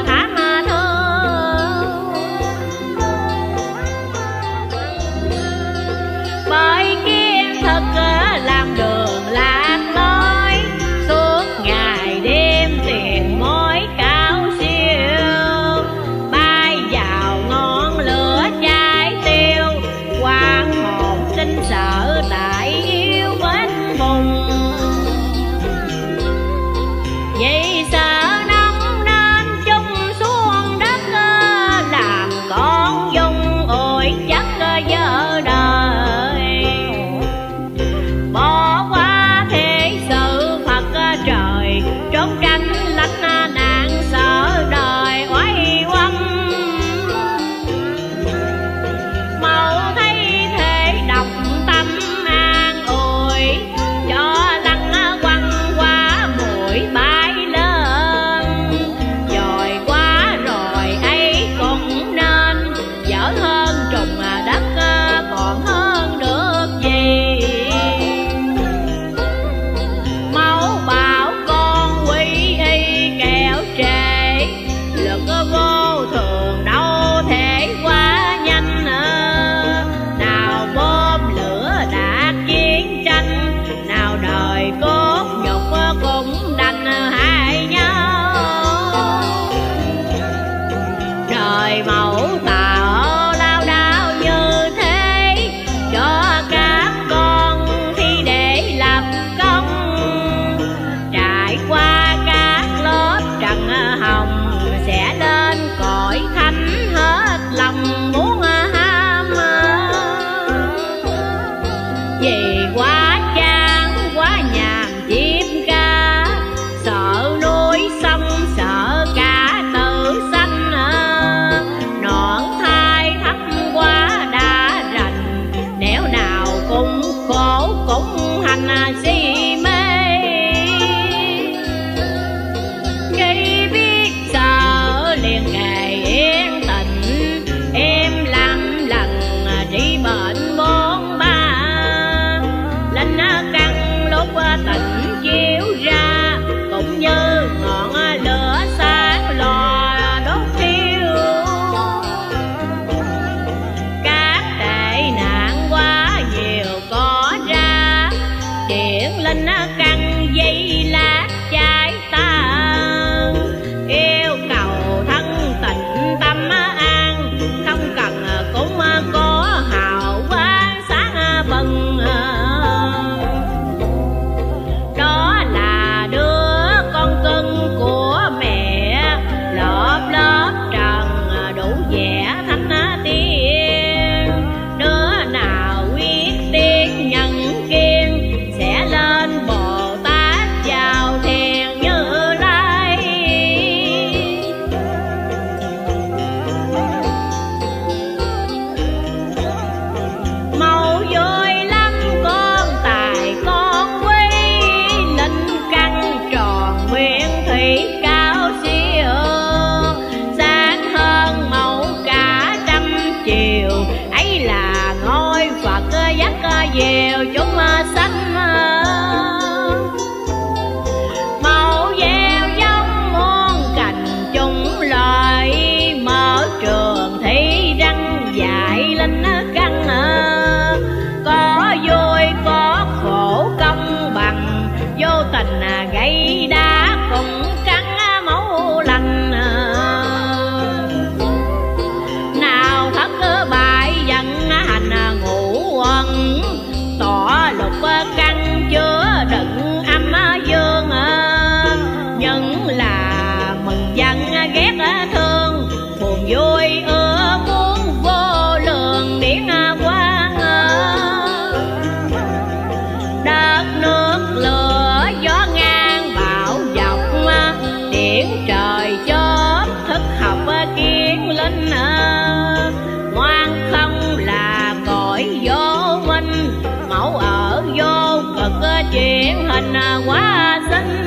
hình quá xinh.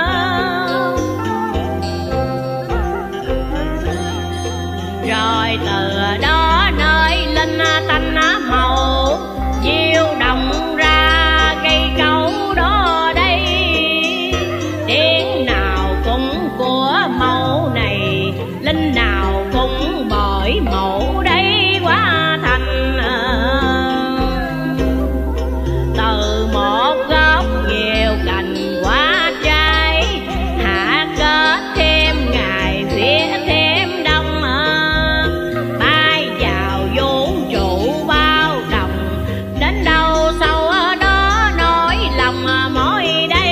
Rồi từ đó nơi linh tanh màu diêu đồng ra cây câu đó đây, tiếng nào cũng của mẫu này, linh nào cũng bởi mẫu đấy quá thành. Từ một gốc nhiều cành quá trái, hạ kết thêm ngày phía thêm đông, bay vào vũ trụ bao đồng, đến đâu sâu đó nỗi lòng mỏi đây.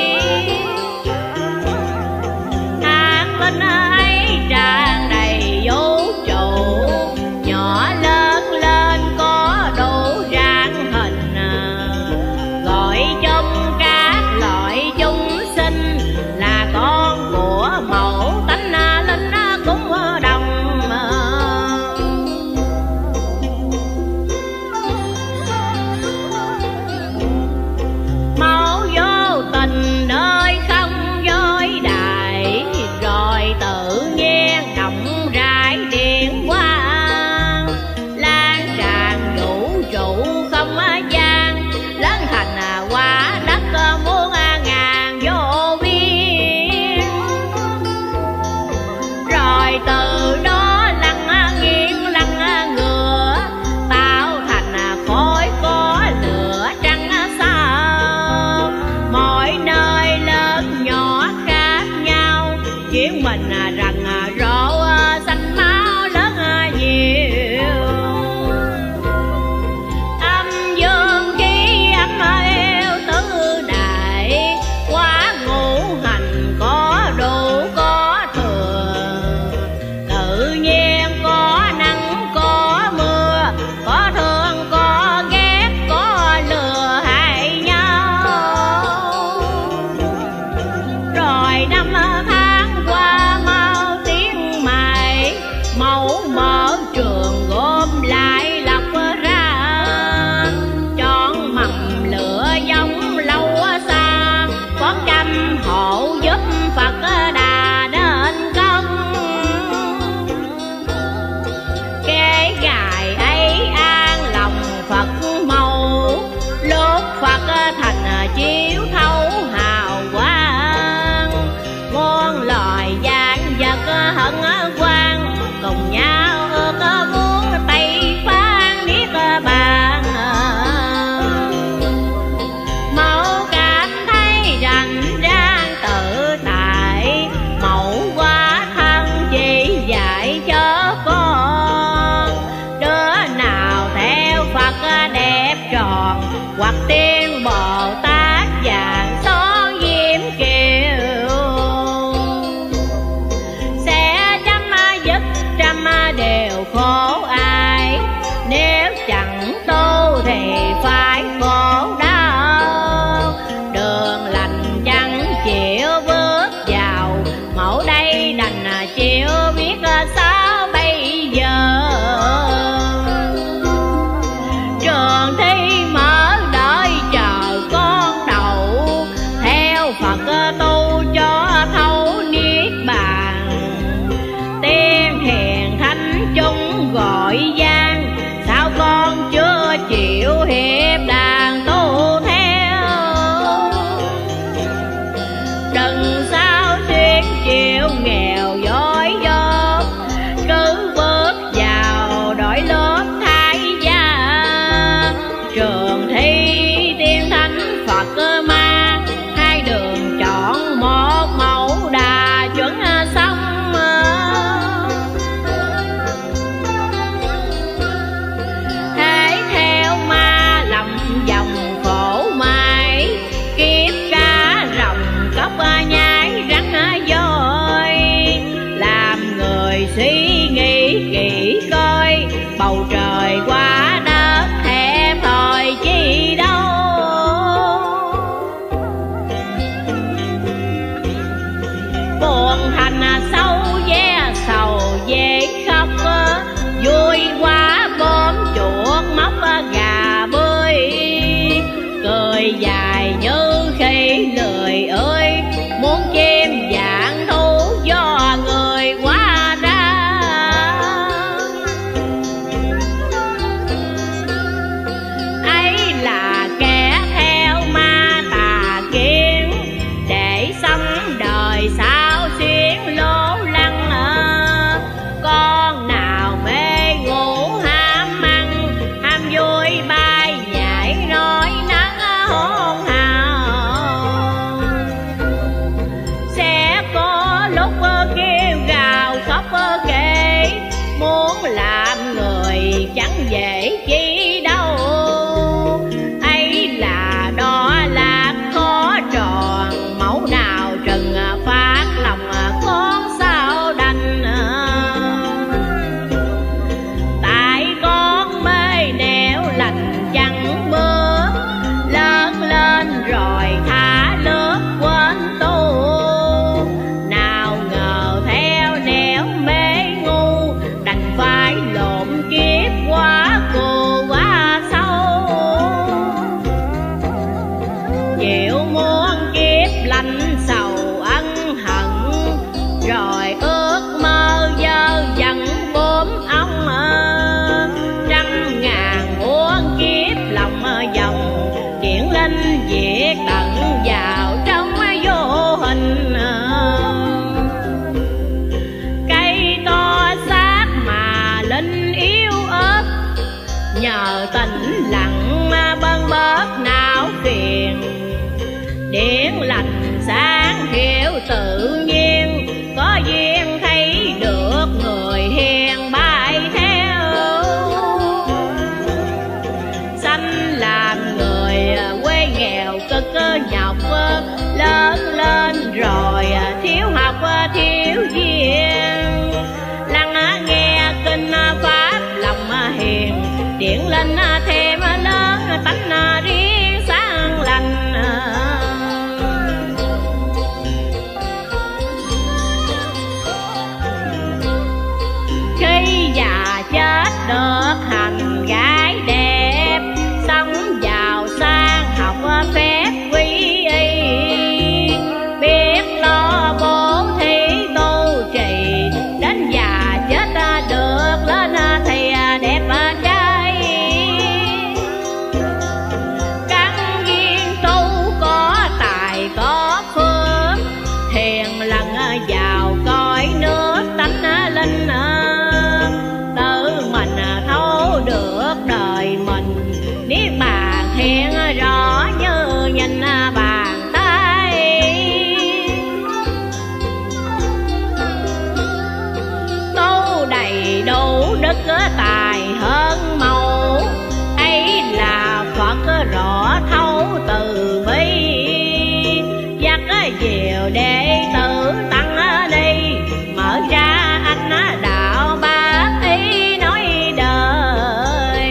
Hát linh ấy tràn đầy vũ trụ, nhỏ lớn lên có đủ rạng hình, gọi chung các loại chúng sinh là con của mẫu tánh linh cũng đồng. Mẫu vô tình nơi không dối đại, rồi tự nhiên động rải điện quang, lan tràn vũ trụ không gian, lớn thành quả đất muôn ngàn vô biên. Rồi từ đó lăn nghiêng lăn ngựa, tạo thành khối có lửa trắng sao, mỗi nơi lớn nhỏ khác nhau, chuyện mình rằng rộ xanh máu lớn nhiều. Âm dương khí âm yêu tứ đại, quá ngũ hành có đủ có thừa, tự nhiên có nắng có mưa, có thương có ghét có lừa hại nhau. Rồi năm tháng qua mau tiếng mày, mẫu mở trường gom lại lọc ra, chọn mầm lửa giống lâu xa, có trăm hộ giúp Phật đà đến công. Cái ngày ấy an lòng Phật màu, lúc Phật thành chiếu thấu hào quang, muôn loài gian vật hân quang, cùng nhau ước muốn Tây Phan niết bàn. Mẫu cảm thấy rành rang tự tại, mẫu quá thân chỉ dạy cho con, đứa nào theo Phật đẹp tròn, hoặc tiên Bồ Tát vàng son diêm kiều, sẽ chấm dứt trăm điều khổ ai, nếu chẳng tu thì phải khổ đau, đường lành chẳng chịu bước vào, mẫu đây đành chịu biết sao bây giờ. Trường thi mở đợi chờ con đậu, theo Phật tu cho thấu niết bàn, tiên hiền thánh chúng gọi gian, sao con chưa chịu hiệp đàn tu theo. Đừng sao xuyên chịu nghèo dối dốt, cứ bước vào đổi lớp thái gia, trường thi tiên thánh Phật mang, hai đường chọn một mẫu đà chuẩn xong. Thế theo ma lầm vòng khổ mai, kiếp cá rồng cốc nhái rắn voi, làm người suy nghĩ kỹ coi, bầu trời quá đất hẹp thôi chi đâu. Buồn thành sâu ve sầu dễ khóc, vui quá bom chuột móc gà bơi, cười dài như khi muôn chim dạng thú do người hóa ra. Ấy là kẻ theo ma tà kiến để sống đời sao xuyến lố lăng. Con nào mê ngủ ham ăn ham vui bay nhảy nói nắng hôn hào, sẽ có lúc kêu gào khóc kể muốn làm người chẳng dễ chi đâu. Ấy là đó là khó tròn mẫu nào trần phát lòng con sao đành. Tại con mê nẻo lành chẳng bước lớn lên rồi thả nước quên tu. Nào ngờ theo nẻo mê ngu đành phải lộn kiếp quá cù quá sâu. Chịu muôn kiếp lạnh sầu ân hận rồi ước mơ dơ dần bốm ong. Trăm ngàn muôn kiếp lòng vòng chuyển linh diệt tận vào trong vô hình. Cây to xác mà linh yếu ớt nhờ tĩnh lặng bâng bớt não phiền. Điển lành sáng hiểu tự nhiên có duyên thấy được người hiền bài theo. Sanh làm người quê nghèo cực nhọc lớn lên rồi thiếu học thiếu duyên. Lắng nghe kinh pháp lòng hiền điển lên thêm lớn tánh riêng sáng lành. Khi già chết được hành gái đẹp sống giàu sang học phép quý y. Biết lo bố thí tu trì đến già chết được lên thì đẹp trai. Căn duyên tu có tài có phước thiền lần vào cõi nước tánh linh. Tự mình thấu được đời mình niết bàn hiện rõ như nhìn bàn tay. Tu đầy đủ đức tài hơn màu ấy là Phật rõ thấu từ bi. Dắt chiều đệ tử tăng đi mở ra anh đạo ba ý nói đời.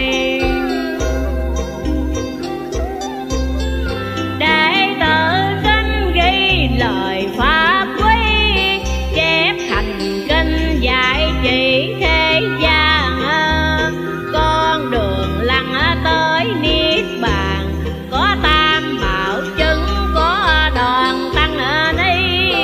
Đệ tử kinh ghi lời pháp quý chép thành kinh dạy chỉ thế gian. Con đường lăn tới niết bàn có tam bảo chứng có đoàn tăng ni.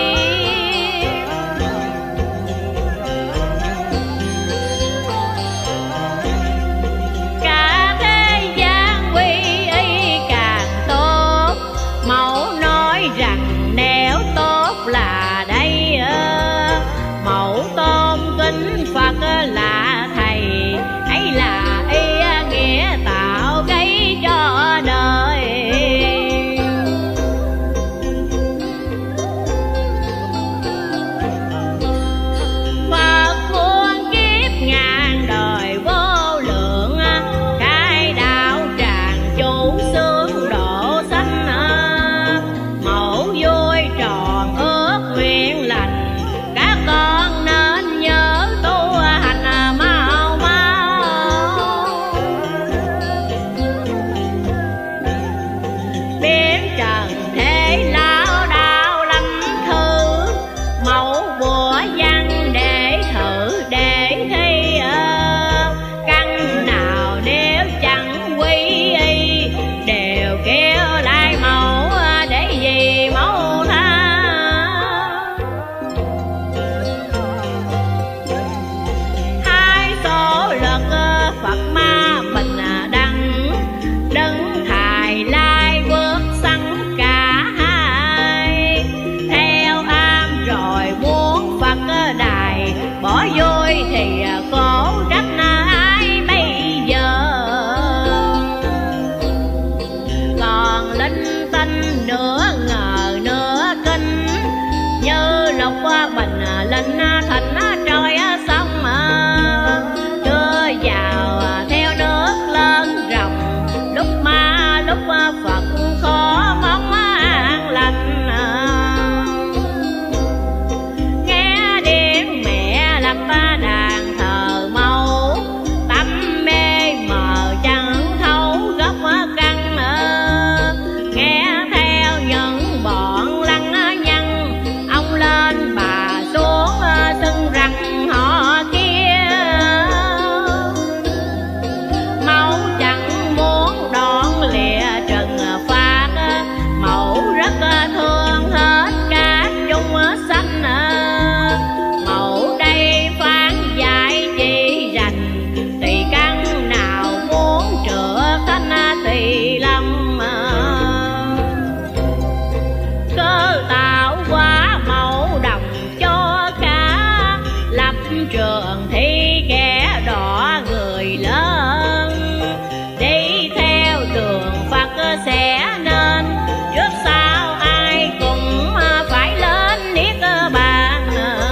Cả thế gian quy y càng tốt mẫu nói rằng nếu tốt là đây. Mẫu tôn kính Phật là thầy ấy là y nghĩa tạo gây cho đời. Phật muôn kiếp ngàn đời vô lượng khai đạo tràng chủ sướng độ sanh. Mẫu vui tròn ước thịnh thịnh trôi sông đưa vào theo nước lên rồng, lúc ma lúc Phật khó mong an lành. Nghe điện mẹ lập đàn thờ mẫu, tâm mê mờ chẳng thấu gốc căn. Nghe theo những bọn lăng nhăng, ông lên bà xuống xưng rằng họ kia. Mẫu chẳng muốn đón lìa trần phạt, mẫu rất thương hết các chúng sanh. Mẫu đây phán dạy chỉ rành, tỳ căn nào muốn trựa thanh tỳ lâm. Cơ tạo quá mẫu đồng cho cả, lập trường thi kẻ đỏ người lớn. Đi theo đường Phật sẽ nên, trước sau ai cũng phải lên niết bàn.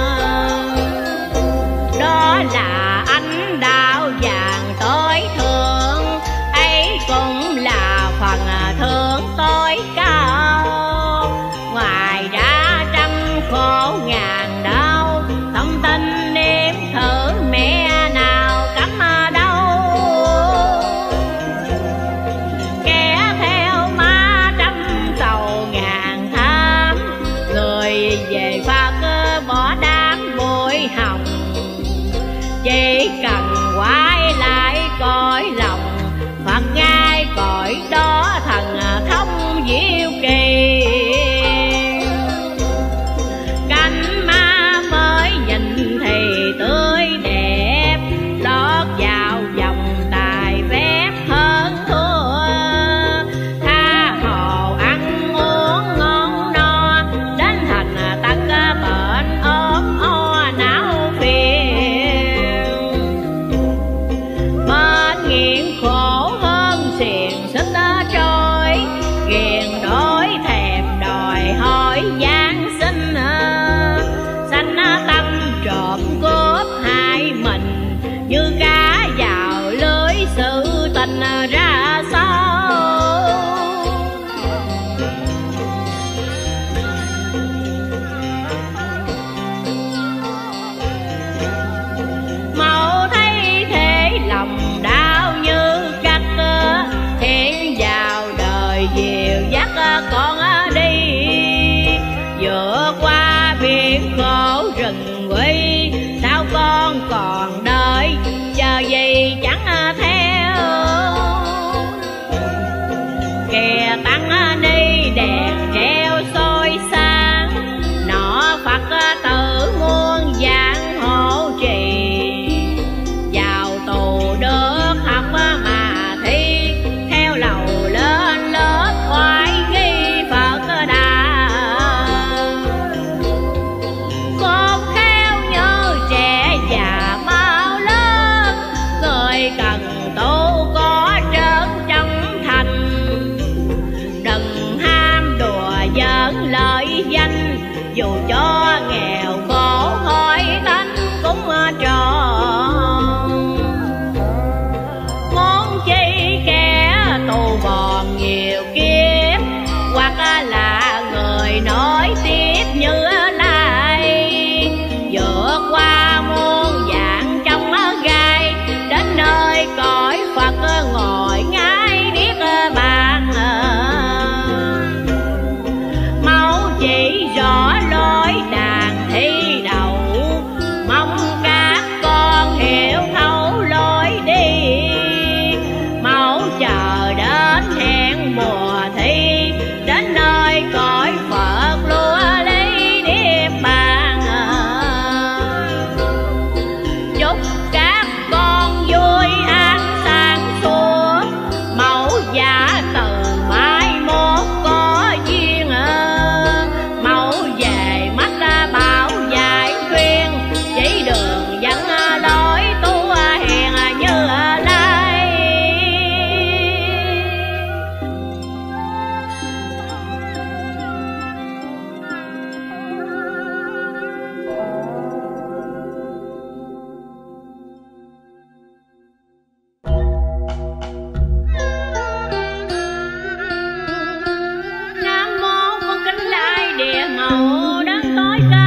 Đó là ánh đạo vàng tối thượng, ấy cũng là phần thượng tối cao. Ngoài ra trăm khổ ngàn đau, thông tin nếm thử mẹ nào cấm đâu. Kẻ theo ma trăm sầu ngàn tham, người về Phật bỏ đám bụi hồng. Chỉ cần quay lại cõi lòng, Phật ngay cõi đó thần thông diệu kỳ. Cánh ma mới nhìn thì tươi đẹp, lót vào vòng tài phép hơn thua. Tha hồ ăn uống ngon no, đến thành tật bệnh ốm o não phiền.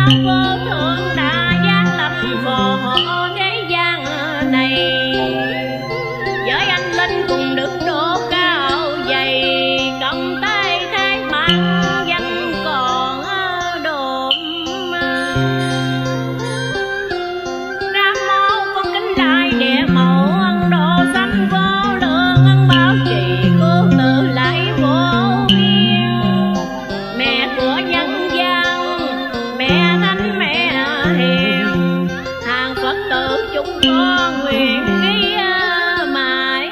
vô thượng đã giáng lâm phò hộ thế gian này, với anh linh cùng đức độ cao dày, công tay thế mạng vẫn còn đồn. Nam mô con kính lại địa mẫu ân độ sanh vô lượng, ân bảo trì cứu tự lại vô biên. Mẹ của nhân gian, mẹ thánh mẹ hiền, hàng Phật tử chúng con nguyện ghi mãi.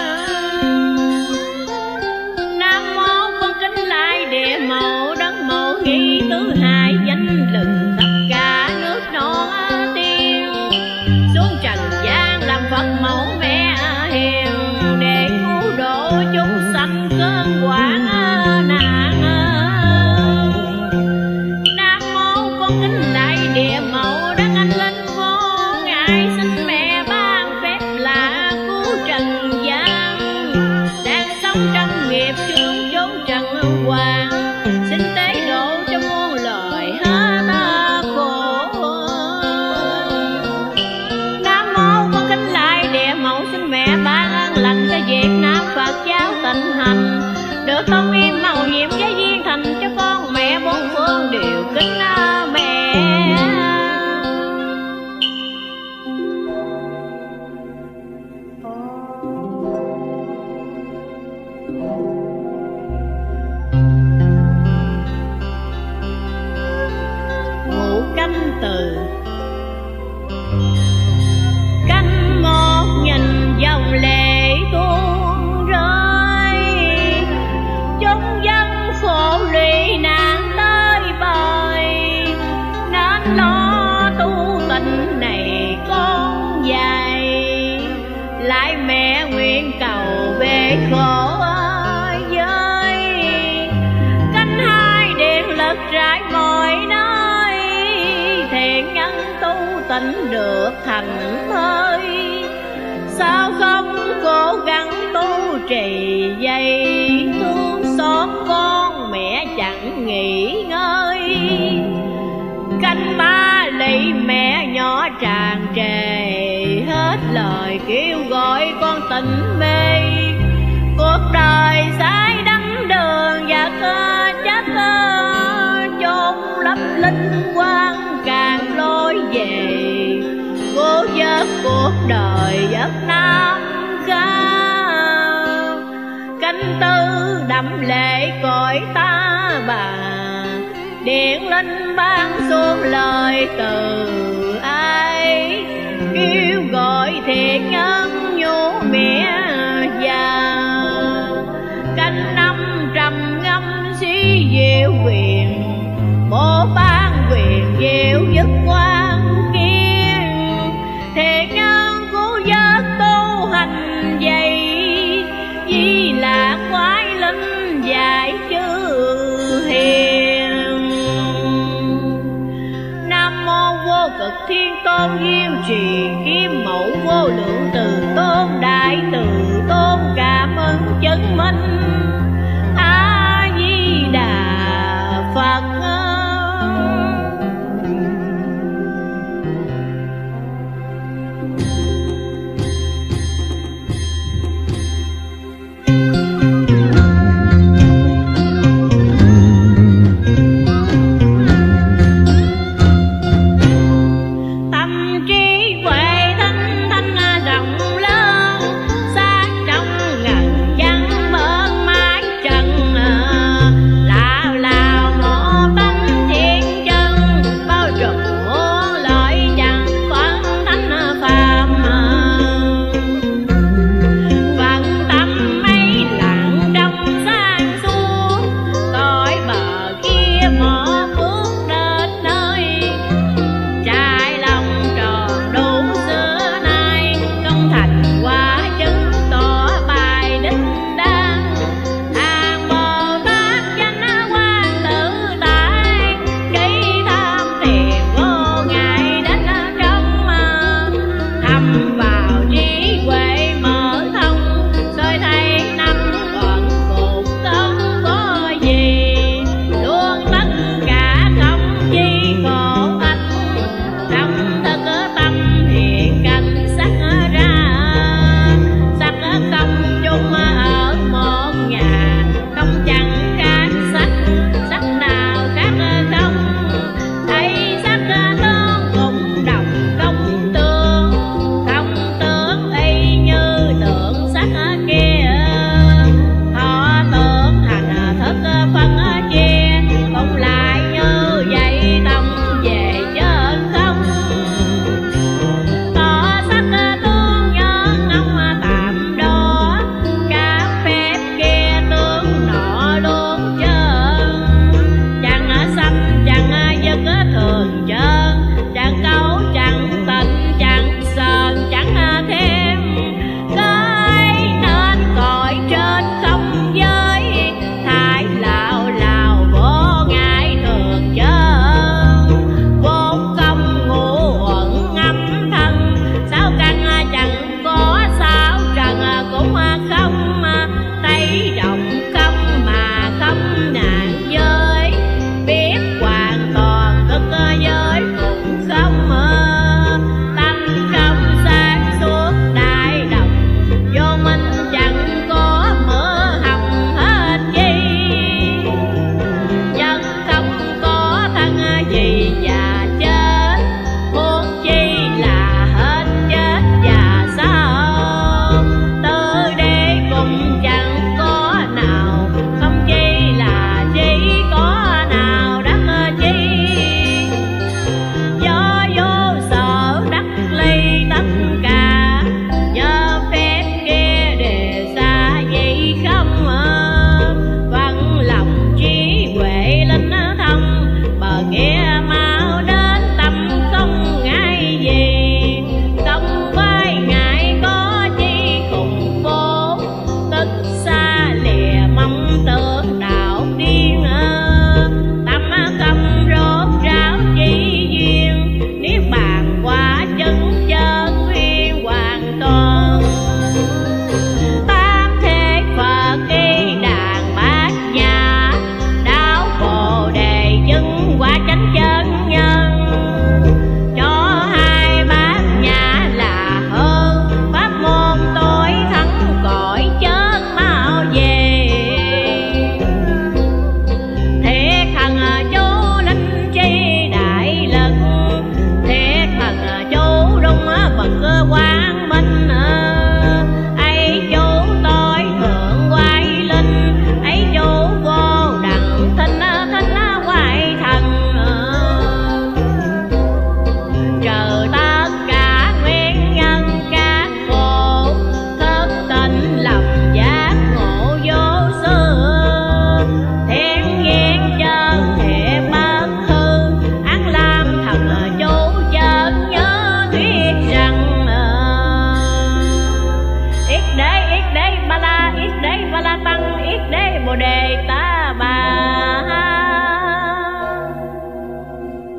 Nam mô con kính lại địa mẫu đất mẫu nghi tứ hài, danh lừng tất cả nước non tiên, xuống trần gian làm Phật mẫu mẹ hiền, để cứu độ chúng sanh cơn hoạn nạn. Nam mô con kính lại địa mẫu đất anh linh vô ngại, xin mẹ ban phép lạ cứu trần gian, đang sống trong nghiệp chướng chốn trần hoàng, xin tế độ cho muôn loài hết khổ. Nam mô con kính lại địa mẫu, xin mẹ ban ơn lành cho Việt Nam Phật giáo tịnh hành, được tôn nghiêm màu nhiệm với duyên thành cho con mẹ bốn phương đều kính mẹ. Ngũ canh từ canh một nhìn dòng lệ tuôn rơi, chúng dân khổ lụy nạn tới bời, nên lo tu tình này con dài, lại mẹ nguyện cầu về khổ giới, canh hai điện lực rải mọi nơi, thiện nhân tu tịnh được thành thơi, sao không cố gắng tu trì dây, thương xót con mẹ chẳng nghỉ ngơi, canh ba lạy mẹ nhỏ tràn trề, hết lời kêu gọi con tỉnh mê, cuộc đời sai đắm đường và cơ chết chốn lấp linh quang càng lối về, cố vớt cuộc đời giấc Nam cao, canh tư đậm lệ cõi ta bà, điện linh ban xuống lời từ ai, kêu gọi thiện nhân nhủ mẹ già, canh năm trầm ngâm suy diệu quyền, bố ban quyền diệu dứt quan kiên, thiện nhân cứu vớt tu hành dày, vì là quái linh dạy chư hiền. Nam mô vô cực thiên tôn diêu trì, kim mẫu vô lượng từ tôn đại từ tôn, cảm ơn chứng minh A Di Đà Phật. Tâm trí huệ thanh thanh rộng lớn, sáng trong ngần văn mơn man.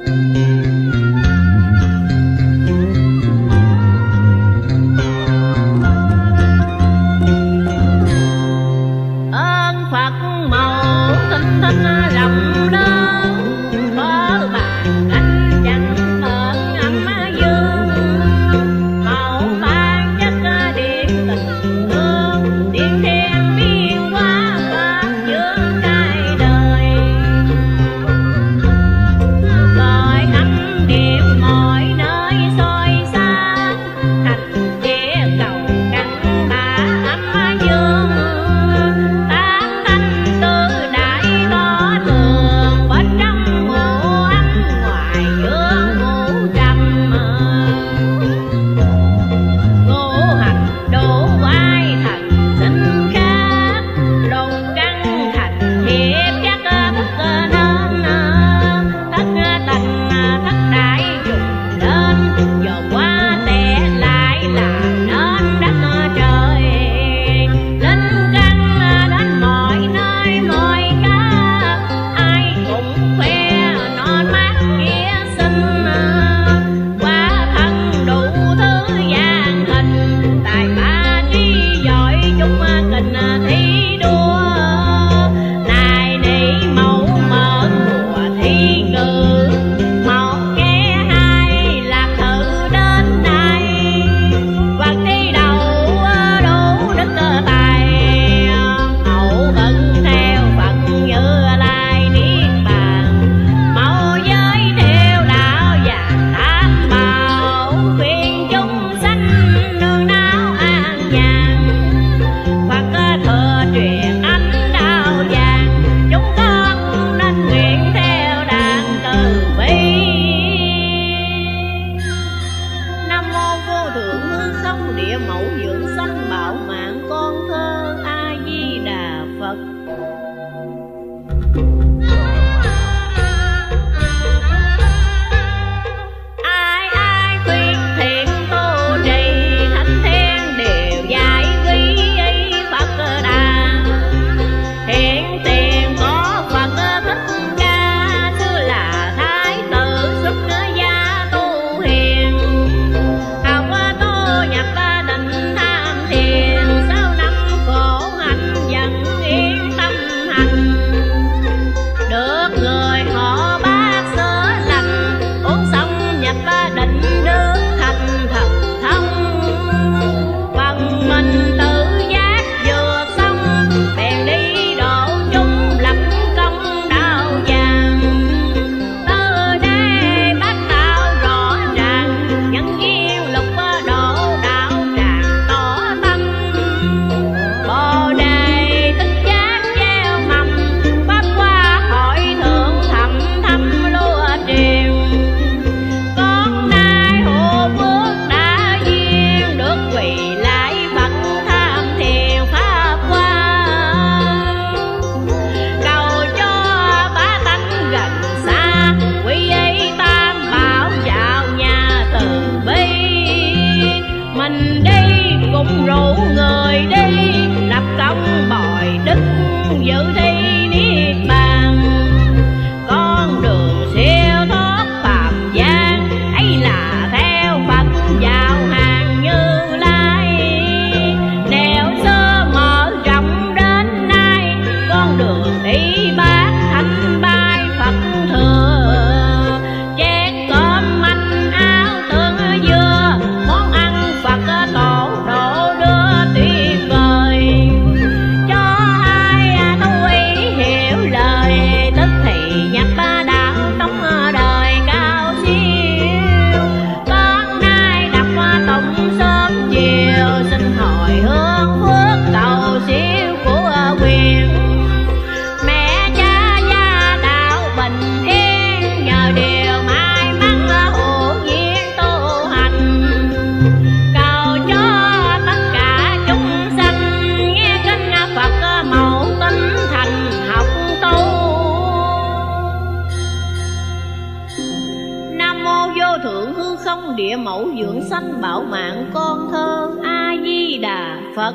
địa mẫu dưỡng sanh bảo mạng con thơ. A Di Đà Phật.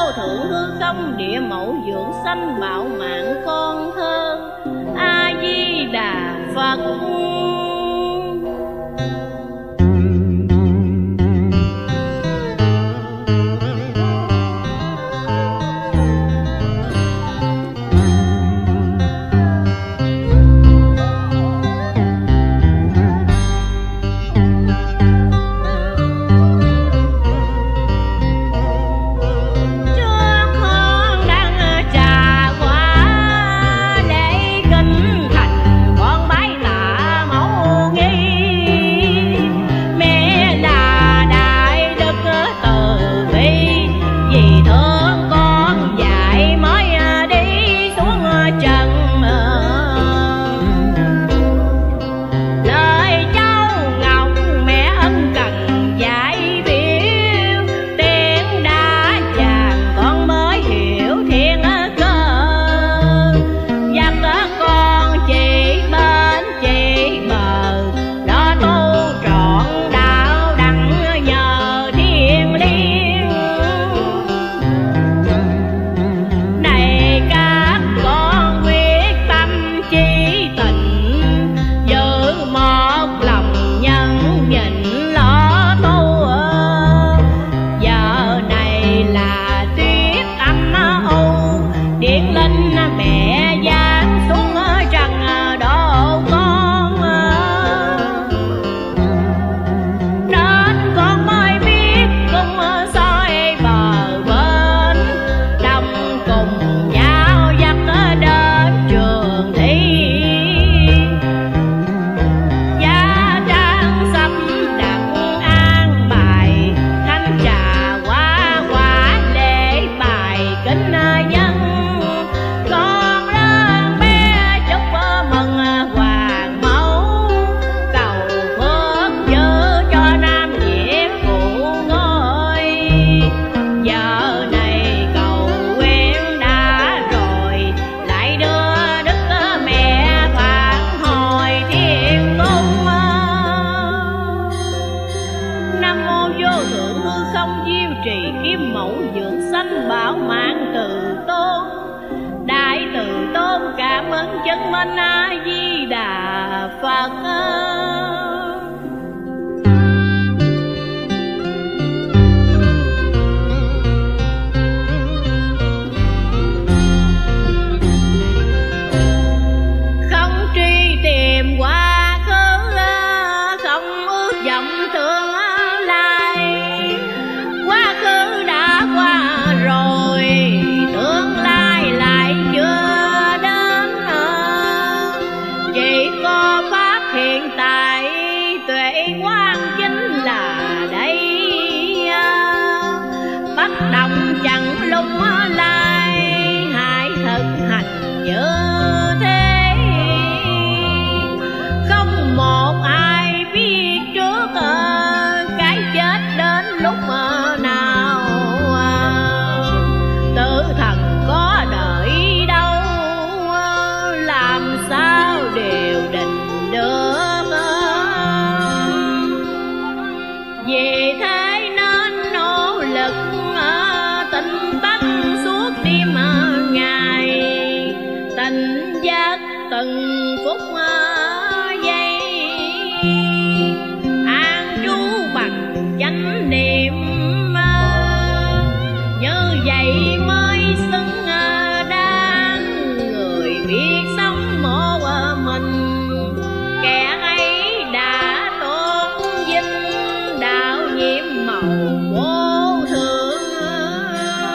vô thượng hư không địa mẫu dưỡng sanh bảo mạng con thơ. A Di Đà Phật.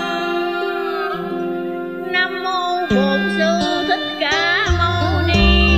Nam mô Bổn Sư Thích Ca Mâu Ni.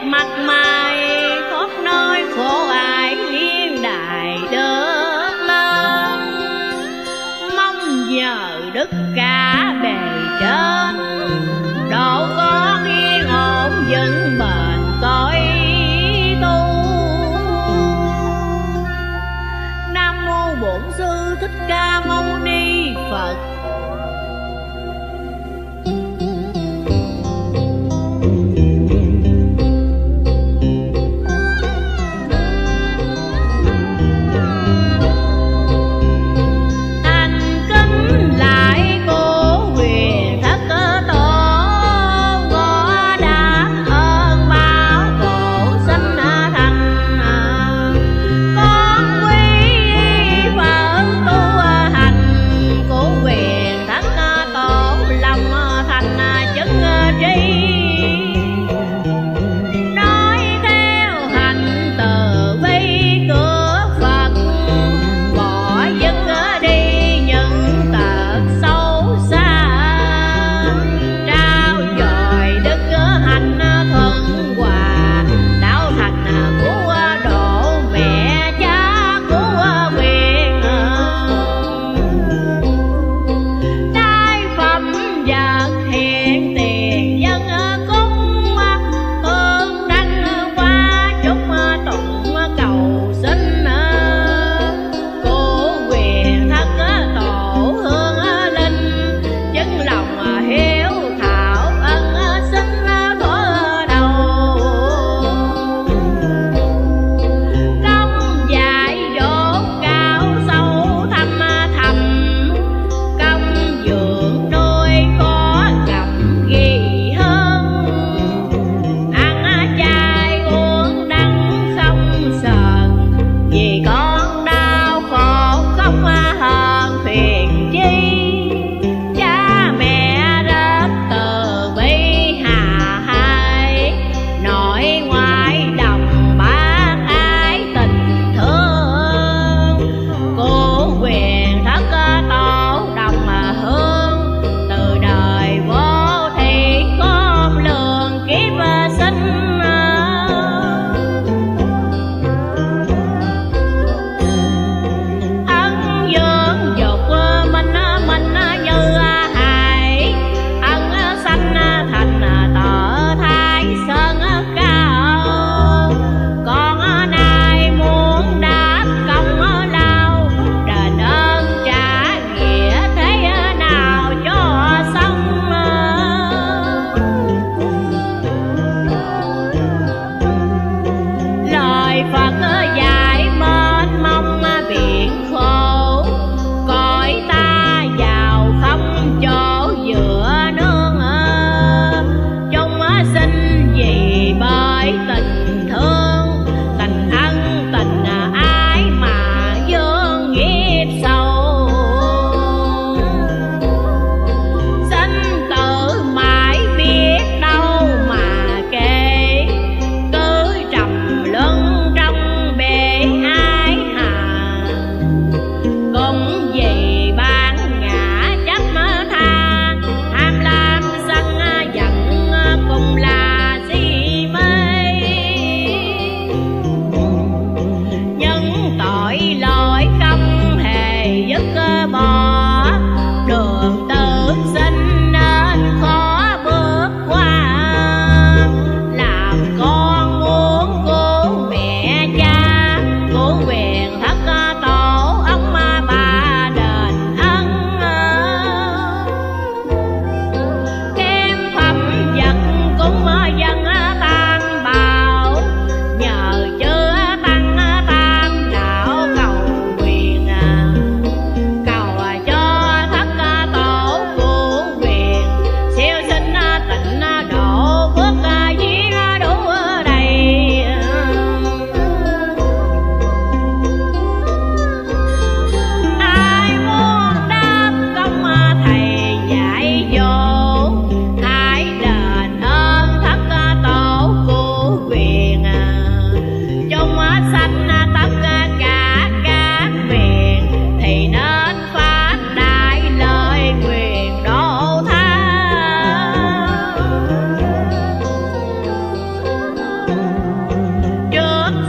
mặt mày khắp nơi khổ ải liên đại đớt lên, mong nhờ đức cả bề trên độ con yên ổn vững bền cõi tu. Nam mô Bổn Sư Thích Ca Mâu Ni Phật.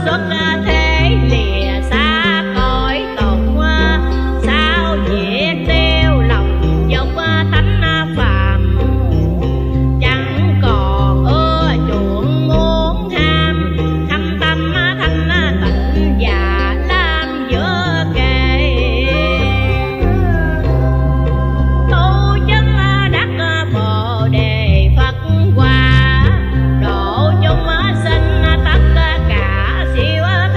xuất thế lìa xa cõi tục, sao diệt tiêu lòng dốc tánh phàm, chẳng còn ưa chuộng muốn ham, thâm tâm thanh tịnh và lam giữa kề. Tu chân đắc bồ đề Phật quả, độ chúng sinh tất cả siêu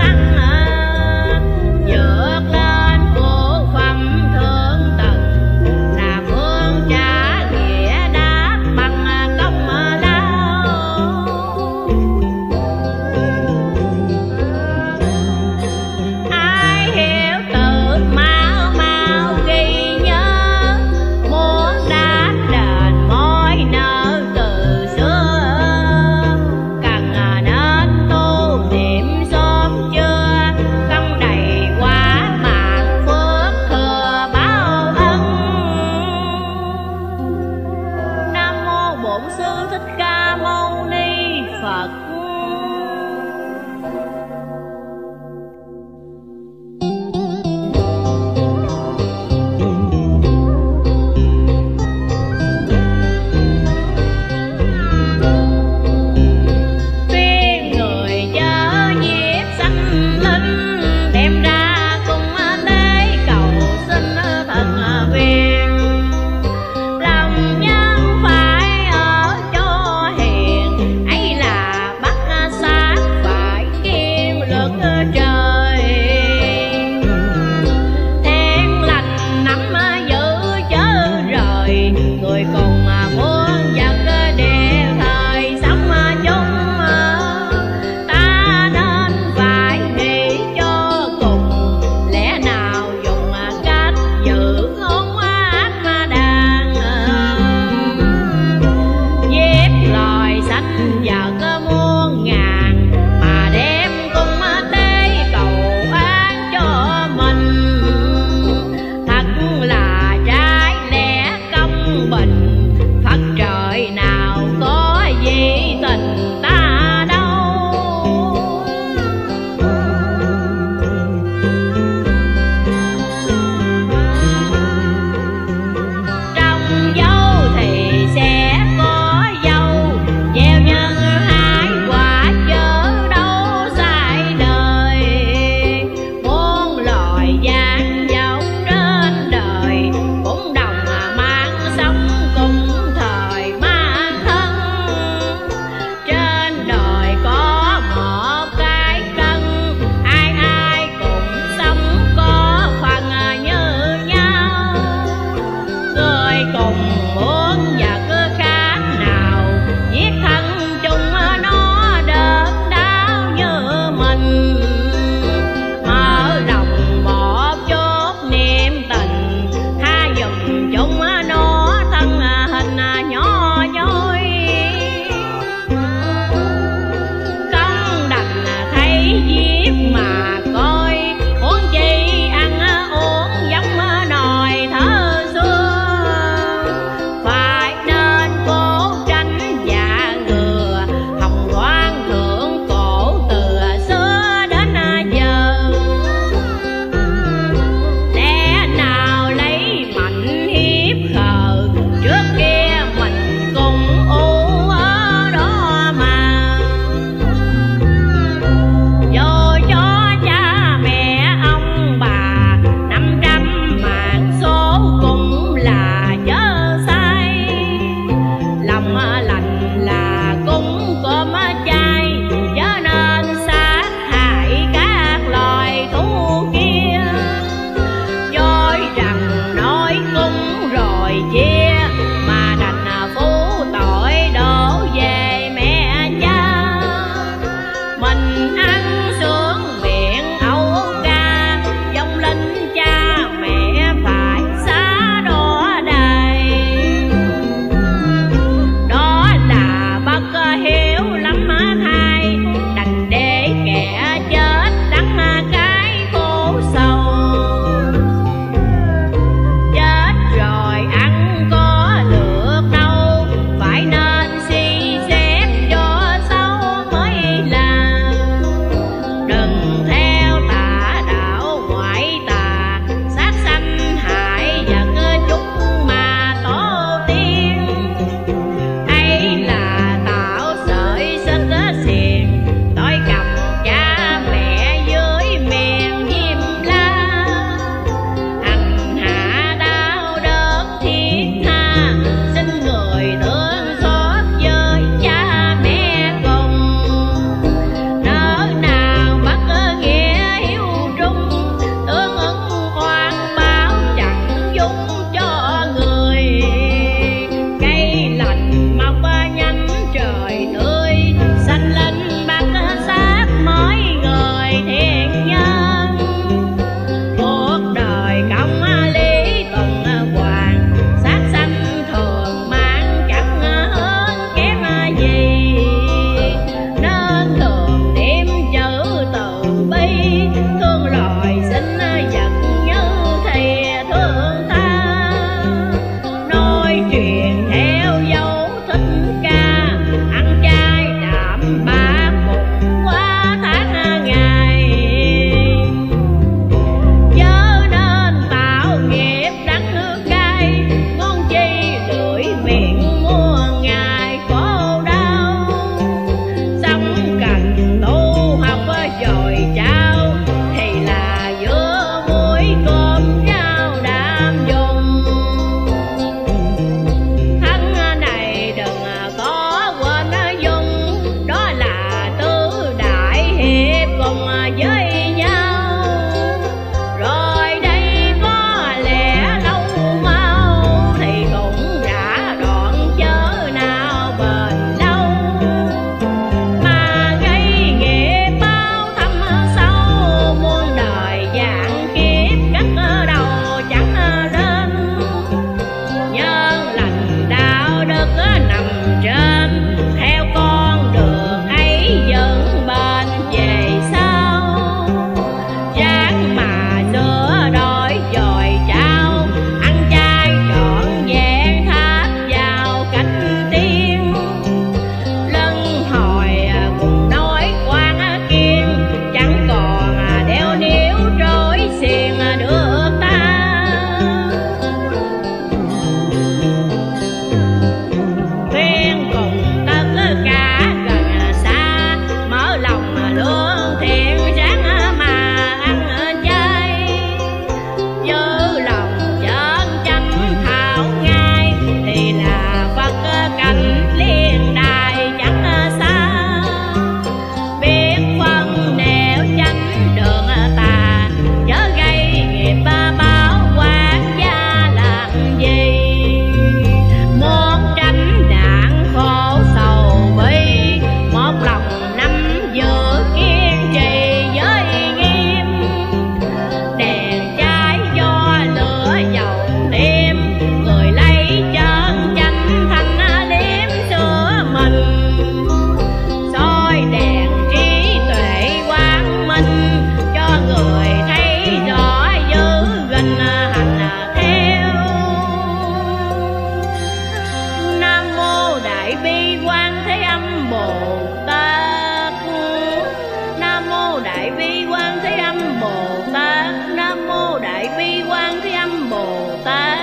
Đại Bi Quan Thế Âm Bồ Tát. Nam mô Đại Bi Quan Thế Âm Bồ Tát.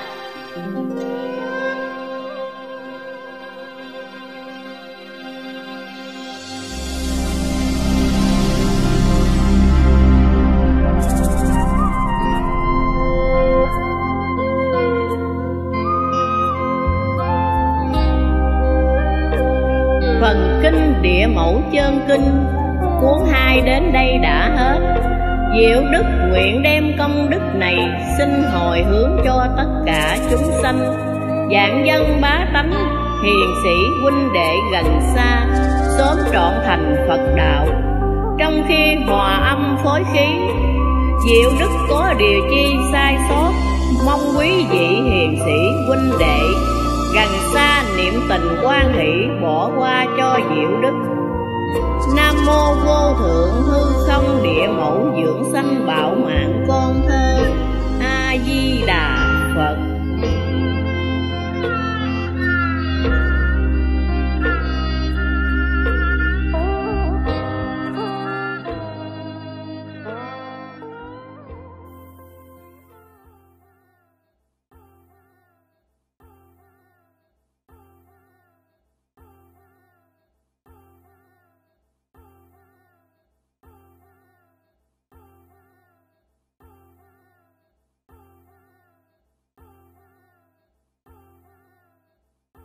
Phần kinh Địa Mẫu Chân Kinh cuốn hai đến đây đã hết. Diệu Đức nguyện đem công đức này xin hồi hướng cho tất cả chúng sanh, vạn dân bá tánh, hiền sĩ huynh đệ gần xa, sớm trọn thành Phật đạo. Trong khi hòa âm phối khí, Diệu Đức có điều chi sai sót, mong quý vị hiền sĩ huynh đệ gần xa niệm tình quan hỷ bỏ qua cho Diệu Đức. Nam mô Vô Thượng Hư Không Địa Mẫu Dưỡng Sanh Bảo Mạng Con Thơ. A Di Đà.